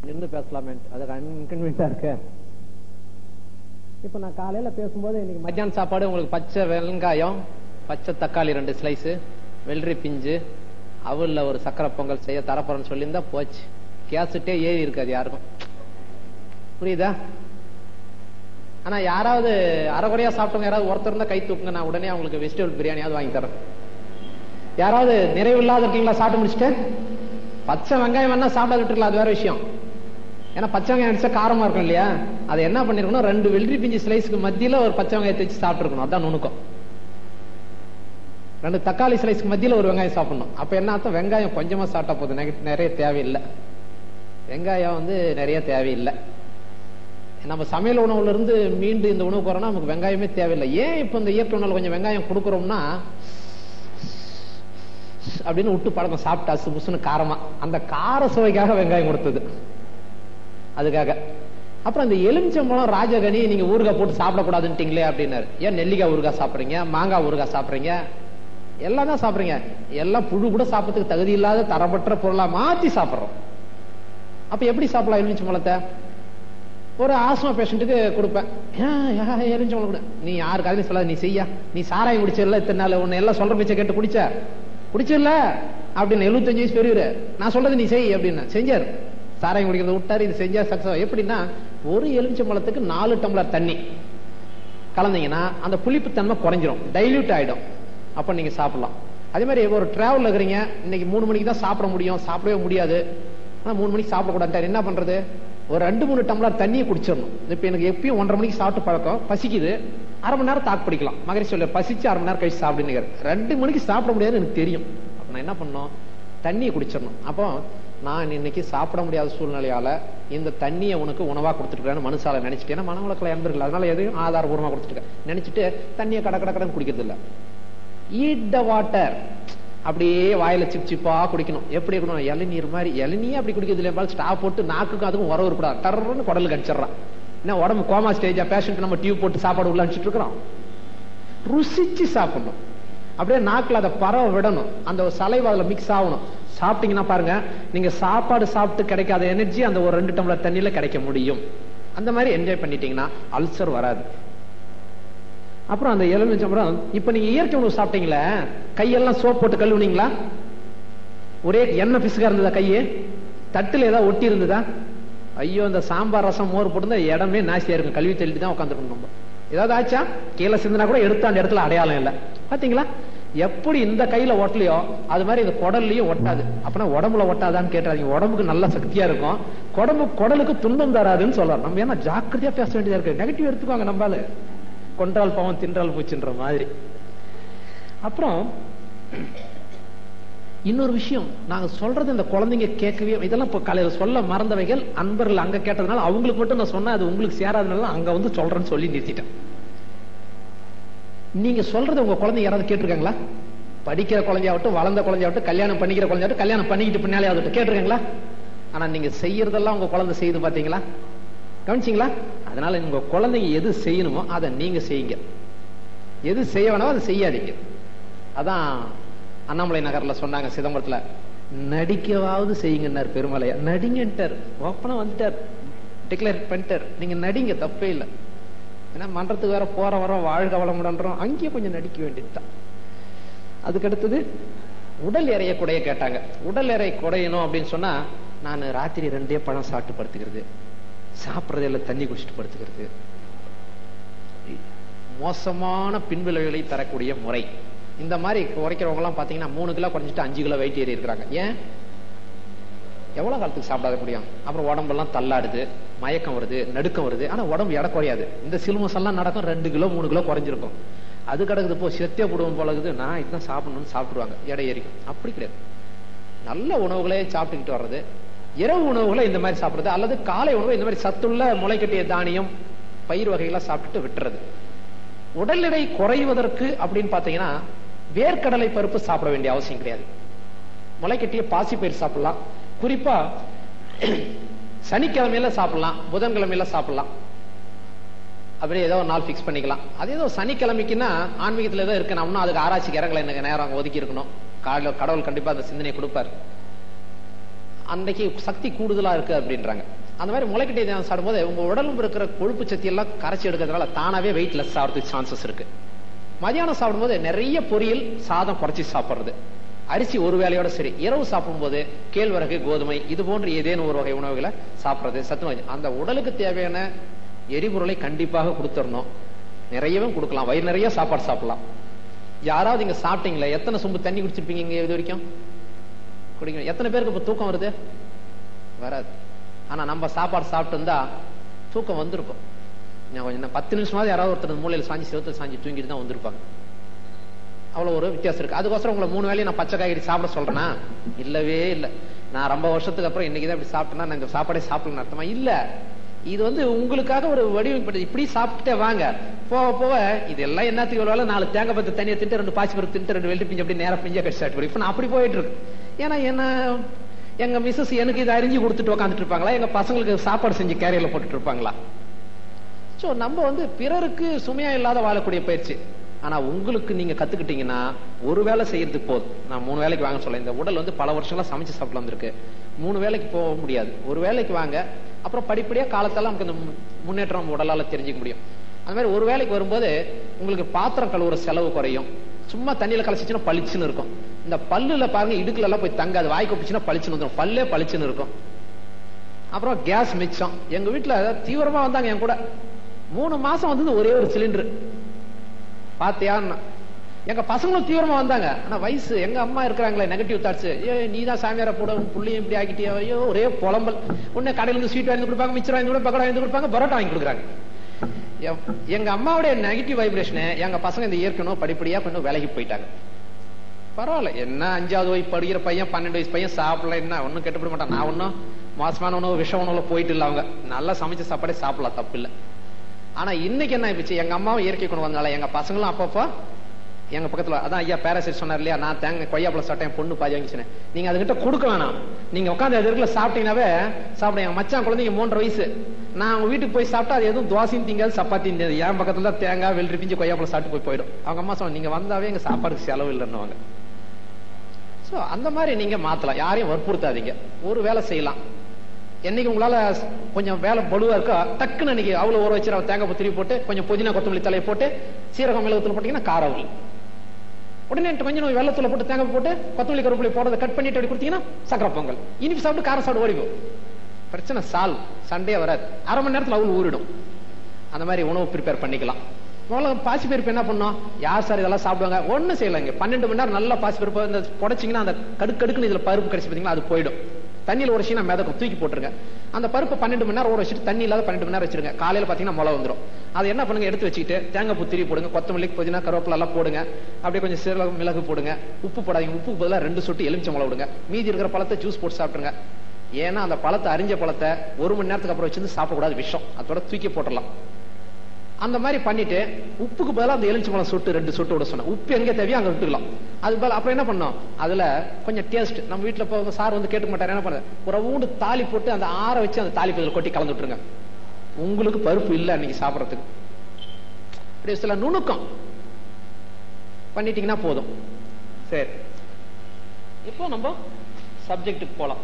நின்று பேசலாமே, அதுக்கு அன்கன்வீனியன்டா இருக்கு. இப்ப நான் காலையில பேசும்போது இன்னைக்கு மத்தியான சாப்பாடு உங்களுக்கு பச்சை வெங்காயம், பச்சை தக்காளி 2 ஸ்லைஸ், வெள்ளரி பிஞ்சு, அவல்ல ஒரு சக்கரை பொங்கல் செய்ய தரப்போறேன்னு சொல்லியிருந்தா போச்சு. கேசட்டே ஏறி இருக்காது யாருக்கும். புரியுதா? ஆனா யாராவது அரைகுறையா சாப்பிட்டவங்க யாராவது ஒருத்தர் இருந்தா கை தூக்குங்க, நான் உடனே அவங்களுக்கு வெஜிடபிள் பிரியாணியாவது வாங்கி தரேன். யாராவது நிறைவு இல்லாத இருக்கீங்களா? சாப்பிட்டு முடிச்சுட்டு பச்சை வெங்காயம் வேணா சாப்பிட விட்டுருக்கலாம், அது வேற விஷயம். ஏன்னா பச்சை வெங்காயம் அடிச்சா காரமா இருக்கும் இல்லையா? அதை என்ன பண்ணிருக்கணும், 2 வெள்ளரி பிஞ்சு ஸ்லைஸ்க்கு மத்தியில ஒரு பச்சை வெங்காயத்தை வச்சு சாப்பிட்டுருக்கணும். அதான் நுணுக்கம். 2 தக்காளி ஸ்லைஸ்க்கு மத்தியில ஒரு வெங்காயம் சாப்பிடணும். அப்ப என்ன அர்த்தம், வெங்காயம் கொஞ்சமா சாப்பிட்டா போதும், நிறைய தேவையில்லை. வெங்காயம் நிறைய தேவையில்லை. நம்ம சமையல் உணவுல இருந்து மீண்டு இந்த உணவுக்கு வரோம்னா நமக்கு வெங்காயமே தேவையில்லை. ஏன் இப்ப இந்த இயற்கை உணவுல கொஞ்சம் வெங்காயம் கொடுக்குறோம்னா, அப்படின்னு விட்டு பழக்கம், சாப்பிட்டா சுபுசுன்னு காரமா, அந்த கார சுவைக்காக வெங்காயம் கொடுத்தது அதுக்காக. அப்புறம் இந்த எலுமிச்சம்பழம் ராஜகனி நீங்க ஊறுகாய் போட்டு சாப்பிடக்கூடாதுன்ட்டீங்களே அப்படின்னாரு. ஏன் நெல்லிக்காய் ஊறுகாய் சாப்பிடுறீங்க, மாங்காய் ஊறுகாய் சாப்பிடுறீங்க, எல்லாம் தான் சாப்பிடுறீங்க. எல்லாம் புழு கூட சாப்பிட்றதுக்கு தகுதி இல்லாத தரப்பற்ற பொருளா மாத்தி சாப்பிடுறோம். அப்ப எப்படி சாப்பிடலாம் எலுமிச்சம்பழத்தை? ஒரு ஆஸ்மா பேஷண்ட்டுக்கு கொடுப்பேன். எலுமிச்சம்பழம் கூட நீ யாருக்காவது சொல்லாத, நீ செய்யா, நீ சாராயம் குடிச்சல இத்தனை நாள், உன்னை எல்லாம் சொல்ற பேச்சை கேட்டு குடிச்சல அப்படின்னு 75 வயசு பெரியவரு, நான் சொல்றது நீ செய் அப்படின்னு செஞ்சாரு. சாராயம் குடிக்கிறத விட்டாரு, இது செஞ்சா சக்சஸ். எப்படின்னா, ஒரு எலுமிச்சம்பழத்துக்கு 4 டம்ளர் தண்ணி கலந்தீங்கன்னா அந்த புளிப்பு தன்மை குறைஞ்சிரும், டைல்யூட் ஆயிடும். அப்ப நீங்க சாப்பிடலாம். அதே மாதிரி ஒரு டிராவல் இருக்கிறீங்க, இன்னைக்கு 3 மணிக்கு தான் சாப்பிட முடியும், சாப்பிடவே முடியாது, ஆனா 3 மணிக்கு சாப்பிடக்கூடாது, என்ன பண்றது, ஒரு 2-3 டம்ளர் தண்ணியை குடிச்சிடணும். இப்ப எனக்கு எப்பயும் 1:30 மணிக்கு சாப்பிட்டு பழக்கம், பசிக்குது, அரை மணி நேரம் தாக்கு பிடிக்கலாம். மகரிஷி சொல்ல பசிச்சு அரை மணி நேரம் கழிச்சு சாப்பிடுங்க. 2 மணிக்கு சாப்பிட முடியாதுன்னு எனக்கு தெரியும். அப்ப நான் என்ன பண்ணணும், தண்ணியை குடிச்சிடணும். அப்போ நான் இன்னைக்கு சாப்பிட முடியாத சூழ்நிலையால இந்த தண்ணியை உனக்கு உணவா கொடுத்துருக்கேன்னு மனுஷால நினைச்சிட்டேன். மனவளக்கல என்பர்கள் அதனால எதையும் ஆதாரபூர்வமா கொடுத்துருக்கேன் நினைச்சிட்டு தண்ணியை கடக்கடன்னு குடிக்கிறது இல்ல. ஈட் த வாட்டர், அப்படியே வாயில சிப் சிப்பா குடிக்கணும். எப்படி இருக்கணும், இளநீர் மாதிரி. இளநீயே அப்படி குடிக்கிறது இல்லையா, ஸ்டாப் போட்டு நாக்குக்கும் அதுவும் உறவு இருக்கக்கூடாது, டர்ன்னு குடலுக்கு அடிச்சிடறான். என்ன உடம்பு கோமா ஸ்டேஜா, பேஷண்ட் நம்ம டியூப் போட்டு சாப்பாடு உள்ள அனுப்பிச்சிட்டு இருக்கிறோம். ருசிச்சு சாப்பிடணும், அப்படியே நாக்குல அதை பரவ விடணும், அந்த சலைவா அதுல மிக்ஸ் ஆகணும். சாப்பிட்டீங்கன்னா பாருங்க, நீங்க சாப்பாடு சாப்பிட்டு கிடைக்காத எனர்ஜி அந்த ஒரு 2 டம்ளர் தண்ணியில கிடைக்க முடியும். அந்த மாதிரி என்ஜாய் பண்ணிட்டீங்கன்னா அல்சர் வராது. அப்புறம் அந்த எலுமிச்சம்பழம், இப்ப நீங்க இயற்கை உணவு சாப்பிட்டீங்களா, கையெல்லாம் சோப் போட்டு கழுவுனீங்களா? ஒரே எண்ணெய் பிசுகா இருந்ததா? கையே தட்டுல ஏதாவது ஒட்டி இருந்ததா? ஐயோ, இந்த சாம்பார் ரசம் மோர் போட்டு இடமே நாசியா இருக்கும், கழுவி தள்ளிட்டு தான் உட்காந்துருக்கணும். நம்ம ஏதாவது ஆச்சா, கீழே சிந்தினா கூட எடுத்து அந்த இடத்துல அடையாளம் இல்லை. பாத்தீங்களா, எப்படி இந்த கையில ஒட்டலையோ அது மாதிரி இந்த குடல்லையும் ஒட்டாது. அப்பனா உடம்புல ஒட்டாதான்னு கேட்டாங்க. உடம்புக்கு நல்ல சக்தியா இருக்கும், குடலுக்கு துன்பம் தராதுன்னு சொல்றாரு. நம்ம ஏன்னா ஜாக்கிரதையா பேச வேண்டியதா இருக்கு. நெகட்டிவ் எடுத்துக்குவாங்க நம்மளால, கொன்றால் பாவம் தின்றால் பூச்சின்ற மாதிரி. அப்புறம் இன்னொரு விஷயம், நாங்க சொல்றது இந்த குழந்தைங்க கேட்கவே, இதெல்லாம் இப்ப காலையில சொல்ல மறந்தவைகள், அன்பர்கள் அங்க கேட்டதுனால அவங்களுக்கு மட்டும் நான் சொன்னா அது உங்களுக்கு சேராதனால அங்க வந்து சொல்றேன்னு சொல்லி நிறுத்திட்டேன். நீங்க சொல்றது உங்க குழந்தை யாராவது கேட்டிருக்காங்களா? படிக்கிற குழந்தையாகட்டும், வளர்ந்த குழந்தையாகட்டும், கல்யாணம் பண்ணிக்கிற குழந்தையாகட்டும், கல்யாணம் பண்ணிக்கிட்டு பின்னாலே ஆகட்டும், கேட்டிருக்காங்களா? ஆனா நீங்க செய்யறதெல்லாம் உங்க குழந்தை செய்யுது, பாத்தீங்களா, கவனிச்சிங்களா? அதனால உங்க குழந்தைங்க எது செய்யணுமோ அதை நீங்க செய்யுங்க, எது செய்ய வேணாமோ அதை செய்யாதீங்க. அதான் அண்ணாமலை நகர்ல சொன்னாங்க, சிதம்பரத்துல, நடிக்கவாவது செய்யுங்கன்னார் பெருமலையா. நடிங்கன்ட்டார், ஓப்பனா வந்துட்டார், டிக்ளேர் பண்ணிட்டார். நீங்க நடிங்க, தப்பே இல்லை. ஏன்னா மன்றத்துக்கு வேற போற வர வாழ்க வளமுடன்றோம், அங்கேயே கொஞ்சம் நடிக்க வேண்டியதுதான். அதுக்கு அடுத்தது உடல் எறைய குடைய கேட்டாங்க. உடல் எறை குறையணும் அப்படின்னு சொன்னா, நான் ராத்திரி 2 பழம் சாப்பிட்டு படுத்துக்கிறது, சாப்பிட்றது எல்லாம் தண்ணி குடிச்சிட்டு படுத்துக்கிறது, மோசமான பின்விளைவுகளை தரக்கூடிய முறை. இந்த மாதிரி குறைக்கிறவங்க எல்லாம் பாத்தீங்கன்னா 3 கிலோ குறைஞ்சிட்டு 5 கிலோ வெயிட் ஏறி இருக்கிறாங்க. ஏன்? எவ்வளவு காலத்துக்கு சாப்பிடாத முடியும்? அப்புறம் உடம்பெல்லாம் தள்ளாடுது, மயக்கம் வருது, நடுக்கம் வருது, ஆனா உடம்பு எடை குறையாது. இந்த சிலுமஸ் எல்லாம் நடக்கும், 2 கிலோ 3 கிலோ குறைஞ்சிருக்கும். அது கிடக்குது, போ செத்தே போடுவோம் போலகுது, நான் இதுதான் சாப்பிடணும்னு சாப்பிடுவாங்க, எடை ஏறிக்கும். அப்படி கிடையாது. நல்ல உணவுகளே சாப்பிட்டுக்கிட்டு வர்றது, இரவு உணவுகளை இந்த மாதிரி சாப்பிடுறது, அல்லது காலை உணவு இந்த மாதிரி சத்துள்ள முளைக்கட்டிய தானியம் பயிர் வகைகளை சாப்பிட்டுட்டு விட்டுறது. உடல் எடை குறைவதற்கு அப்படின்னு பாத்தீங்கன்னா வேர்க்கடலை பருப்பு சாப்பிட வேண்டிய அவசியம் கிடையாது. முளைக்கட்டிய பாசி பயிர் சாப்பிடலாம். குறிப்பா சனிக்கிழமையில சாப்பிடலாம், புதன்கிழமையில சாப்பிடலாம். அப்படியே ஏதோ ஒரு நாள் பிக்ஸ் பண்ணிக்கலாம். அது ஏதோ சனிக்கிழமைக்குன்னா ஆன்மீகத்துல ஏதோ இருக்கு, நம்மளும் அதுக்கு ஆராய்ச்சிக்கு இறங்கல, எனக்கு நேரம் ஒதுக்கி இருக்கணும். கடவுள் கண்டிப்பா அந்த சிந்தனையை கொடுப்பாரு. அன்னைக்கு சக்தி கூடுதலா இருக்கு அப்படின்றாங்க. அந்த மாதிரி முளைக்கட்டி தானியம் சாப்பிடும்போது உங்க உடம்புல இருக்கிற கொழுப்பு சக்தி எல்லாம் கரைச்சி எடுக்கிறதுனால தானாவே வெயிட் லெஸ் ஆகிறதுக்கு சான்சஸ் இருக்கு. மதியானம் சாப்பிடும்போது நிறைய பொரியல், சாதம் குறைச்சி சாப்பிடுறது, அரிசி ஒரு வேளையோட சரி. இரவு சாப்பிடும்போது கேழ்வரகு, கோதுமை இது போன்ற ஏதேனும் ஒரு வகை உணவுகளை சாப்பிடுறது சத்து. அந்த உடலுக்கு தேவையான எரிபொருளை கண்டிப்பாக கொடுத்துடணும். நிறையவும் கொடுக்கலாம், வயிறு நிறைய சாப்பாடு சாப்பிடலாம். யாராவது இங்க சாப்பிட்டீங்களா? எத்தனை சொம்பு தண்ணி குடிச்சிருப்பீங்க இங்க இது வரைக்கும்? குடிக்கணும். எத்தனை பேருக்கு இப்ப தூக்கம் வருது? வராது. ஆனா நம்ம சாப்பாடு சாப்பிட்டு இருந்தா தூக்கம் வந்திருக்கும். கொஞ்சம் 10 நிமிஷமாவது யாராவது ஒருத்தர் மூலையில சாஞ்சி செவத்துல சாஞ்சி தூங்கிட்டு தான் வந்திருப்பாங்க. அவ்வளவு ஒரு வித்தியாசம் இருக்கு. அதுக்கோசரம் உங்களை 3 வேளையும் நான் பச்சை காய்கறி சாப்பிட சொல்றேன்னா இல்லவே இல்லை. நான் ரொம்ப வருஷத்துக்கு அப்புறம் இன்னைக்குதான் இப்படி சாப்பிட்டேன்னா நான் இந்த சாப்பாடே சாப்பிடணும்னு அர்த்தமா இல்ல. இது உங்களுக்காக ஒரு வடிவமைப்பு. இப்படி சாப்பிட்டுட்டே வாங்க. போக போக இதெல்லாம் என்னத்துக்கு வேலை, 4 தேங்காய் பத்து தண்ணியை திட்டு, 2 பாசி பருப்பு திட்டு, 2 வெள்ளி பிஞ்சு அப்படி நேரம் பிஞ்சா கட்சி சாப்பிட்டு. இப்ப நான் அப்படி போயிட்டு இருக்கு. ஏன்னா என்ன, எங்க மிஸ்ஸஸ் எனக்கு இதை அறிஞ்சு கொடுத்துட்டு உட்காந்துட்டு இருப்பாங்களா? எங்க பசங்களுக்கு சாப்பாடு செஞ்சு கேரியர்ல போட்டுட்டு இருப்பாங்களா? சோ நம்ம பிறருக்கு சுமையா இல்லாத வாழக்கூடிய பயிற்சி. ஆனா உங்களுக்கு நீங்க கத்துக்கிட்டீங்கன்னா ஒரு வேலை செய்யறதுக்கு போதும். நான் 3 வேலைக்கு வாங்க சொல்ல. இந்த உடல் பல வருஷங்களா சமைச்சு சாப்பிட்டு வந்திருக்கு. 3 வேலைக்கு போக முடியாது. ஒரு வேலைக்கு வாங்க. அப்புறம் படிப்படியா காலத்தால நமக்கு இந்த முன்னேற்றம் உடலால தெரிஞ்சுக்க முடியும். அந்த மாதிரி ஒரு வேலைக்கு வரும்போது உங்களுக்கு பாத்திரம் கழுவுற செலவு குறையும். சும்மா தண்ணியில கலசிச்சுன்னா பளிச்சுன்னு இருக்கும். இந்த பல்லுல பாருங்க, இடுக்குல எல்லாம் போய் தங்காது. வாய் கொப்பிச்சுன்னா பளிச்சுன்னு வந்துடும். பல்லே பளிச்சுன்னு இருக்கும். அப்புறம் கேஸ் மிச்சம். எங்க வீட்டுல தீவிரமா வந்தாங்க என் கூட. 3 மாசம் வந்தது ஒரே ஒரு சிலிண்டர். பாத்தியான்னா எங்க பசங்களும் தீவிரமா வந்தாங்க. ஆனா வயசு எங்க அம்மா இருக்கிறாங்களே நெகட்டிவ் தாட்ஸ். நீதான் சாமியார போட புள்ளியும் இப்படி ஆகிட்டியோ, ஐயோ ஒரே புலம்பல். உடனே கடையில இருந்து ஸ்வீட் வாங்கி கொடுப்பாங்க, மிச்சர் வாங்கி கொடுப்பாங்க, பக்கடா வாங்கி கொடுப்பாங்க, பரோட்டா வாங்கி கொடுக்குறாங்க. எங்க அம்மாவுடைய நெகட்டிவ் வைப்ரேஷன் எங்க பசங்க இந்த ஏற்கனவே படிப்படியா கொஞ்சம் விலகி போயிட்டாங்க. பரவாயில்ல, என்ன 5வது வயசு படிக்கிற பையன் 12 வயசு பையன் சாப்பிடல, என்ன ஒன்னும் கெட்டுப்பட மாட்டான். நான் ஒன்னும் மோசமான உணவு விஷ உணவுல போயிட்டு இல்ல. அவங்க நல்லா சமைச்ச சாப்பாடே சாப்பிடலாம், தப்பு இல்லை. ஆனா இன்னைக்கு என்ன ஆயிடுச்சு, எங்க அம்மாவும் இயற்கை கொண்டு வந்தால எங்க பசங்களும் அப்பப்போ எங்க பக்கத்துல அதான் ஐயா பேராசைட் சொன்னார் இல்லையா, நான் தேங்காய் கொய்யாப்பழம் சாப்பிட்டேன், பொண்ணு பாதி வாங்கிச்சேன். நீங்க அதுகிட்ட கொடுக்க வேணாம், நீங்க உட்காந்து அது இருக்குல்ல சாப்பிட்டீங்கன்னாவே சாப்பிட. எங்க மச்சான் குழந்தைங்க 3.5 வயசு. நான் அவங்க வீட்டுக்கு போய் சாப்பிட்டா அது எதுவும் தோசையும் திங்காது, சப்பாத்தியும் திங்காது. என் பக்கத்துல தான் தேங்காய் வெள்ளரி பிஞ்சு கொய்யாப்பழம் சாப்பிட்டு போயிடும். அவங்க அம்மா சொன்ன நீங்க வந்தாவே எங்க சாப்பாடுக்கு செலவு இல்லைன்னுவாங்க. சோ அந்த மாதிரி நீங்க மாத்தலாம், யாரையும் வற்புறுத்தாதீங்க. ஒரு வேலை செய்யலாம். என்னைக்கு உங்களால கொஞ்சம் வேலை பலுவா இருக்கா, டக்குன்னு அன்னைக்கு அவ்வளவு ஊற வச்சு தேங்காய் திருப்பி போட்டு கொஞ்சம் புதினா கொத்தமல்லி தலையை போட்டு சீரகம் மிளகுத்தூள் போட்டீங்கன்னா காரவல். உடனே கொஞ்சம் வெள்ளத்துல போட்டு தேங்காய் போட்டு கொத்தமல்லி கருவேப்பிலை போடுறத கட் பண்ணிட்டு அப்படி கொடுத்தீங்கன்னா சக்கரை பொங்கல். இனிப்பு சாப்பிட்டு காரம் சாப்பிட்டு ஓடிக்கும். பிரச்சனை சால்வ். சண்டே வராது. அரை மணி நேரத்துல அவள் ஊறிடும். அந்த மாதிரி உணவு ப்ரிப்பேர் பண்ணிக்கலாம். முதல்ல பாசி பருப்பு என்ன பண்ணோம், யார் சார் இதெல்லாம் சாப்பிடுவாங்க? ஒன்னும் செய்யலாங்க. 12 மணி நேரம் நல்லா பாசி பருப்பு இந்த புடைச்சிங்கன்னா அந்த கடுக்கடுக்குன்னு இதுல பருப்பு கடிச்சு பார்த்தீங்கன்னா அது போயிடும். தண்ணியில் ஒரு சீனா மிதக்கும், தூக்கி போட்டுருங்க. அந்த பருப்பு 12 மணி நேரம் ஊற வச்சுட்டு தண்ணி இல்லாத 12 மணி நேரம் வச்சிருங்க. காலையில பாத்தீங்கன்னா முளை வந்துடும். அதை என்ன பண்ணுங்க, எடுத்து வச்சுட்டு தேங்காய் பூ திரி போடுங்க, கொத்தமல்லி புதினா கருவேப்பிலை எல்லாம் போடுங்க. அப்படியே கொஞ்சம் சீரகம் மிளகு போடுங்க. உப்பு போடாதீங்க. உப்புக்கு பதிலாக 2 சொட்டு எலுமிச்சை மிளகு விடுங்க. மீதி இருக்கிற பழத்தை ஜூஸ் போட்டு சாப்பிட்டுருங்க. ஏன்னா அந்த பழத்தை அரிஞ்ச பழத்தை 1 மணி நேரத்துக்கு அப்புறம் வச்சிருந்து சாப்பிடக்கூடாது, விஷம். அதோட தூக்கி போட்டுடலாம். அந்த மாதிரி பண்ணிட்டு உப்புக்கு பதிலாக அந்த எலுமிச்சை பழம் சொட்டு 2 சொட்டு விட சொன்னேன். உப்பு எங்க தேவையோ அங்க விட்டுக்கலாம். அது பதில் அப்புறம் என்ன பண்ணோம், அதுல கொஞ்சம் டேஸ்ட். நம்ம வீட்டுல இப்போ சார் கேட்க மாட்டாரு, என்ன பண்ண ஒரு ஊண்டு தாலி போட்டு அந்த ஆற வச்சு அந்த தாலி பதில் கொட்டி கலந்து விட்டுருங்க. உங்களுக்கு பருப்பு இல்லை அன்னைக்கு சாப்பிடறதுக்கு. அப்படி சில நுணுக்கம் பண்ணிட்டீங்கன்னா போதும். சரி, இப்போ நம்ம சப்ஜெக்டுக்கு போலாம்.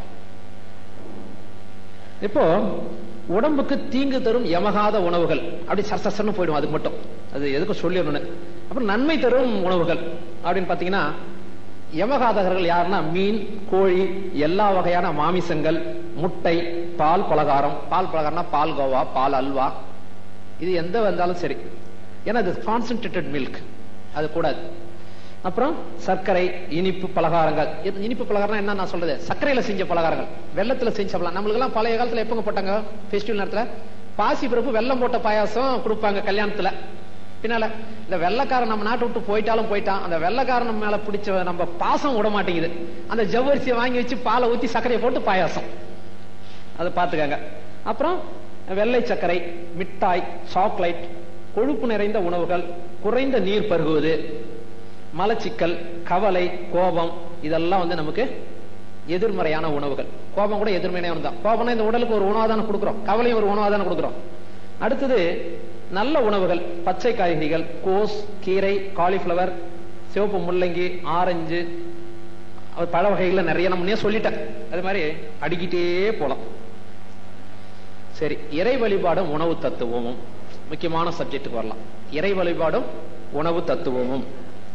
இப்போ உடம்புக்கு தீங்கு தரும் யமகாத உணவுகள் அப்படி சர்சன்னு போயிடும். அதுக்கு மட்டும் அது எதுக்கு சொல்லிடணும். அப்புறம் நன்மை தரும் உணவுகள் அப்படின்னு பாத்தீங்கன்னா யமகாதகர்கள் யாருன்னா மீன், கோழி, எல்லா வகையான மாமிசங்கள், முட்டை, பால் பலகாரம். பால் பலகாரம்னா பால் கோவா, பால் அல்வா, இது எந்த வந்தாலும் சரி. ஏன்னா இது கான்சென்ட்ரேட்டட் மில்க், அது கூடாது. அப்புறம் சர்க்கரை, இனிப்பு பலகாரங்கள். இனிப்பு பலகாரம் என்ன நான் சொல்றது, சர்க்கரையில செஞ்ச பலகாரங்கள், வெள்ளத்துல செஞ்ச சாப்பிடலாம். நம்மளுக்கு எல்லாம் பழைய காலத்துல எப்பங்க போட்டாங்க, ஃபெஸ்டிவல் நேரத்துல பாசி பருப்பு வெள்ளம் போட்ட பாயாசம் கொடுப்பாங்க கல்யாணத்துல. பின்னால இந்த வெள்ளக்காரன் நம்ம நாட்டை விட்டு போயிட்டாலும் போயிட்டான், அந்த வெள்ளக்காரன் மேல பிடிச்ச நம்ம பாசம் விட மாட்டேங்குது. அந்த ஜவ்வரிசியை வாங்கி வச்சு பாலை ஊத்தி சர்க்கரையை போட்டு பாயாசம், அதை பாத்துக்காங்க. அப்புறம் வெள்ளை சர்க்கரை, மிட்டாய், சாக்லேட், கொழுப்பு நிறைந்த உணவுகள், குறைந்த நீர் பருகுவது, மலச்சிக்கல், கவலை, கோபம், இதெல்லாம் நமக்கு எதிர்மறையான உணவுகள். கோபம் கூட எதிர்மறையான தான். கோபம்னா இந்த உடலுக்கு ஒரு உணவாதான கொடுக்கிறோம், கவலையும் ஒரு உணவாதான கொடுக்கிறோம். அடுத்தது நல்ல உணவுகள், பச்சை காய்கறிகள், கோஸ், கீரை, காலிஃபிளவர், சிவப்பு முள்ளங்கி, ஆரஞ்சு, பழ வகைகளை நிறைய நான் முன்னே சொல்லிட்டேன். அது மாதிரி அடிக்கிட்டே போலாம். சரி, இறை வழிபாடும் உணவு தத்துவமும் முக்கியமான சப்ஜெக்டுக்கு வரலாம். இறை வழிபாடும் உணவு தத்துவமும்.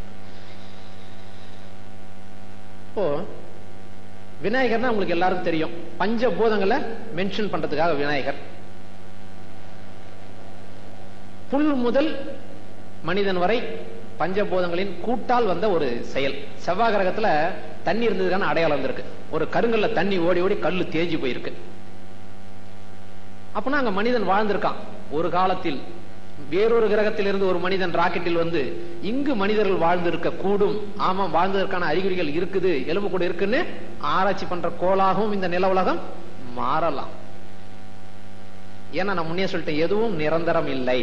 இப்போ விநாயகர்னா உங்களுக்கு எல்லாருக்கும் தெரியும். பஞ்சபூதங்களை மென்ஷன் பண்றதுக்காக விநாயகர். புல் முதல் மனிதன் வரை பஞ்சபூதங்களின் கூட்டால் வந்த ஒரு செயல். செவ்வாய் கிரகத்துல தண்ணி இருந்ததுக்கான அடையாளம் வந்திருக்கு. ஒரு கருங்கல்ல தண்ணி ஓடி ஓடி கல்லு தேஞ்சு போயிருக்கு. அப்பனா அங்க மனிதன் வாழ்ந்திருக்கான். ஒரு காலத்தில் வேறொரு கிரகத்தில் இருந்து ஒரு மனிதன் ராக்கெட்டில் வந்து இங்கு மனிதர்கள் வாழ்ந்திருக்க கூடும், ஆமா வாழ்ந்ததற்கான அறிகுறிகள் இருக்குது, எலும்பு கூட இருக்குன்னு ஆராய்ச்சி பண்ற கோளாகவும் இந்த நில உலகம் மாறலாம். ஏன்னா நான் முன்னே சொல்லிட்டேன், எதுவும் நிரந்தரம் இல்லை.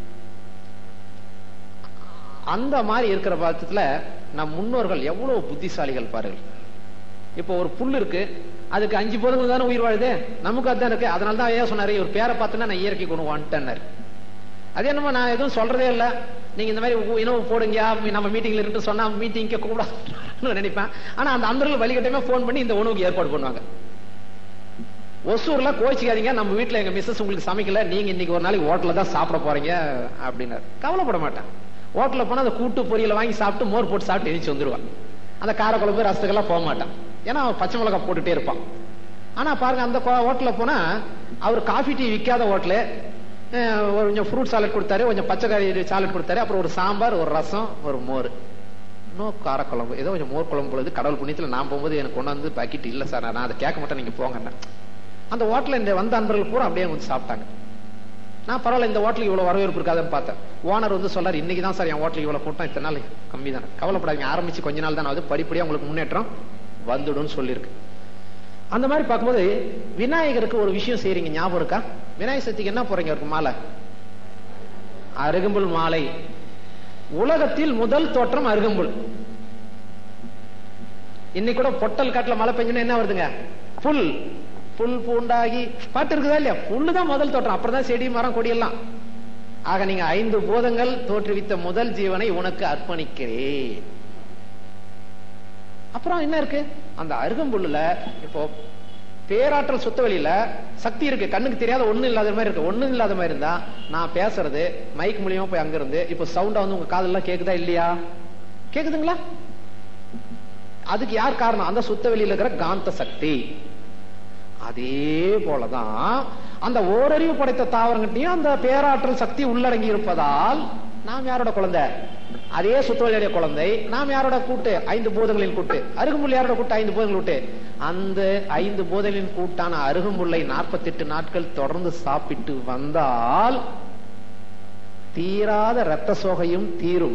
அந்த மாதிரி இருக்கிற பட்சத்துல நம் முன்னோர்கள் எவ்வளவு புத்திசாலிகள் பாருங்கள். இப்போ ஒரு புல் இருக்கு, அதுக்கு 5 பூதங்கள் தானே உயிர் வாழுது, நமக்கு அதுதான் இருக்கு. அதனாலதான் ஏன் சொன்னாரு, ஒரு பேரை பார்த்தா நான் இயற்கை கொண்டு வந்துட்டேன்னாரு. அது என்னமோ நான் எதுவும் சொல்றதே இல்லை, நீங்க இந்த மாதிரி இனவு போடுங்க நம்ம மீட்டிங்ல இருந்து சொன்னா மீட்டிங்க கூடாதுன்னு நினைப்பேன். ஆனா அந்த அந்தர்கள் வழிகட்டமே போன் பண்ணி இந்த உணவுக்கு ஏற்பாடு பண்ணுவாங்க. ஒசூர்ல கோச்சிக்காதீங்க, நம்ம வீட்டுல எங்க மிஸ்ஸஸ் உங்களுக்கு சமைக்கல, நீங்க இன்னைக்கு ஒரு நாளைக்கு ஹோட்டல்ல தான் சாப்பிட போறீங்க அப்படின்னாரு. கவலைப்பட மாட்டேன். ஹோட்டல்ல போனா அந்த கூட்டு பொரியலை வாங்கி சாப்பிட்டு மோர் போட்டு சாப்பிட்டு எரிச்சு வந்துருவான். அந்த காரக்குழம்பு ரசத்துக்கெல்லாம் போக மாட்டான். ஏன்னா அவன் பச்சை மிளகாய் போட்டுட்டே இருப்பான். ஆனா பாருங்க, அந்த ஹோட்டல்ல போனா அவர் காஃபி டீ விற்காத ஹோட்டலு, கொஞ்சம் ஃப்ரூட் சாலட் கொடுத்தாரு, கொஞ்சம் பச்சைக்காரி சாலட் கொடுத்தாரு, அப்புறம் ஒரு சாம்பார், ஒரு ரசம், ஒரு மோர், இன்னும் காரக்குழம்பு, ஏதோ கொஞ்சம் மோர் குழம்பு பொழுது கடவுள் புண்ணியத்தில் நான் போகும்போது எனக்கு கொண்டு வந்து பாக்கெட் இல்லை சார், நான் அதை கேட்க மாட்டேன், நீங்க போங்க. அந்த ஹோட்டல இந்த வந்த அன்பர்கள் பூரா அப்படியே வந்து சாப்பிட்டாங்க. நான் பரவாயில்ல, இந்த ஹோட்டலுக்கு இவ்வளவு வரவேற்பு இருக்காதுன்னு பார்த்தேன். ஓனர் வந்து சொல்றாரு, இன்னைக்கு தான் சார் என் ஹோட்டலுக்கு இவ்வளவு கூட்டம், இத்தனை நாள் கம்மி தானே, கவலைப்படாதீங்க, ஆரம்பிச்சு கொஞ்ச நாள் தான் ஆகுது, படிப்படியா உங்களுக்கு முன்னேற்றம் வந்துடும் சொல்லியிருக்கு. அந்த மாதிரி பார்க்கும்போது விநாயகருக்கு ஒரு விஷயம் செய்றீங்க, ஞாபகம் இருக்கா? விநாயகர் சதுர்த்திக்கு என்ன போறீங்க? அவருக்கு மாலை, அருகம்புல் மாலை. உலகத்தில் முதல் தோற்றம் அருகம்புல். இன்னைக்கு கூட பொட்டல் காட்டுல மழை பெஞ்சுன்னா என்ன வருதுங்க? புல். புல் பூண்டாகி பாட்டு இருக்குதா இல்லையா? புல்லு தான் முதல் தோற்றம், அப்புறம் தான் செடி மரம் கொடி எல்லாம். ஆக நீங்க 5 பூதங்கள் தோற்றுவித்த முதல் ஜீவனை உனக்கு அர்ப்பணிக்கிறேன். அப்புறம் என்ன இருக்கு? அந்த அருகம்புல்லுல இப்போ பேராற்றல் சுத்த வெளியில சக்தி இருக்கு, கண்ணுக்கு தெரியாத ஒண்ணு இல்லாத மாதிரி இருக்கு. ஒண்ணு இல்லாத மாதிரி இருந்தா நான் பேசுறது மைக் மூலியமா போய் அங்க இருந்து இப்போ சவுண்டா வந்து உங்க காதெல்லாம் கேக்குதா இல்லையா? கேக்குதுங்களா? அதுக்கு யார் காரணம்? அந்த சுத்த வெளியில இருக்கிற காந்த சக்தி. அதே போலதான் அந்த ஓரறிவு படைத்த தாவரங்கட்டையும் அந்த பேராற்றல் சக்தி உள்ளடங்கி இருப்பதால் நாம் யாரோட குழந்தை? அதே சுத்தவெளியுடைய குழந்தை. நாம் யாரோட கூட்டு? 5 பூதங்களின் கூட்டு. அருகம்புல் யாரோட கூட்டு? 5 பூதங்கள் கூட்டு. அந்த 5 பூதங்களின் கூட்டான அருகம்புல்லை 48 நாட்கள் தொடர்ந்து சாப்பிட்டு வந்தால் தீராத இரத்த சோகையும் தீரும்,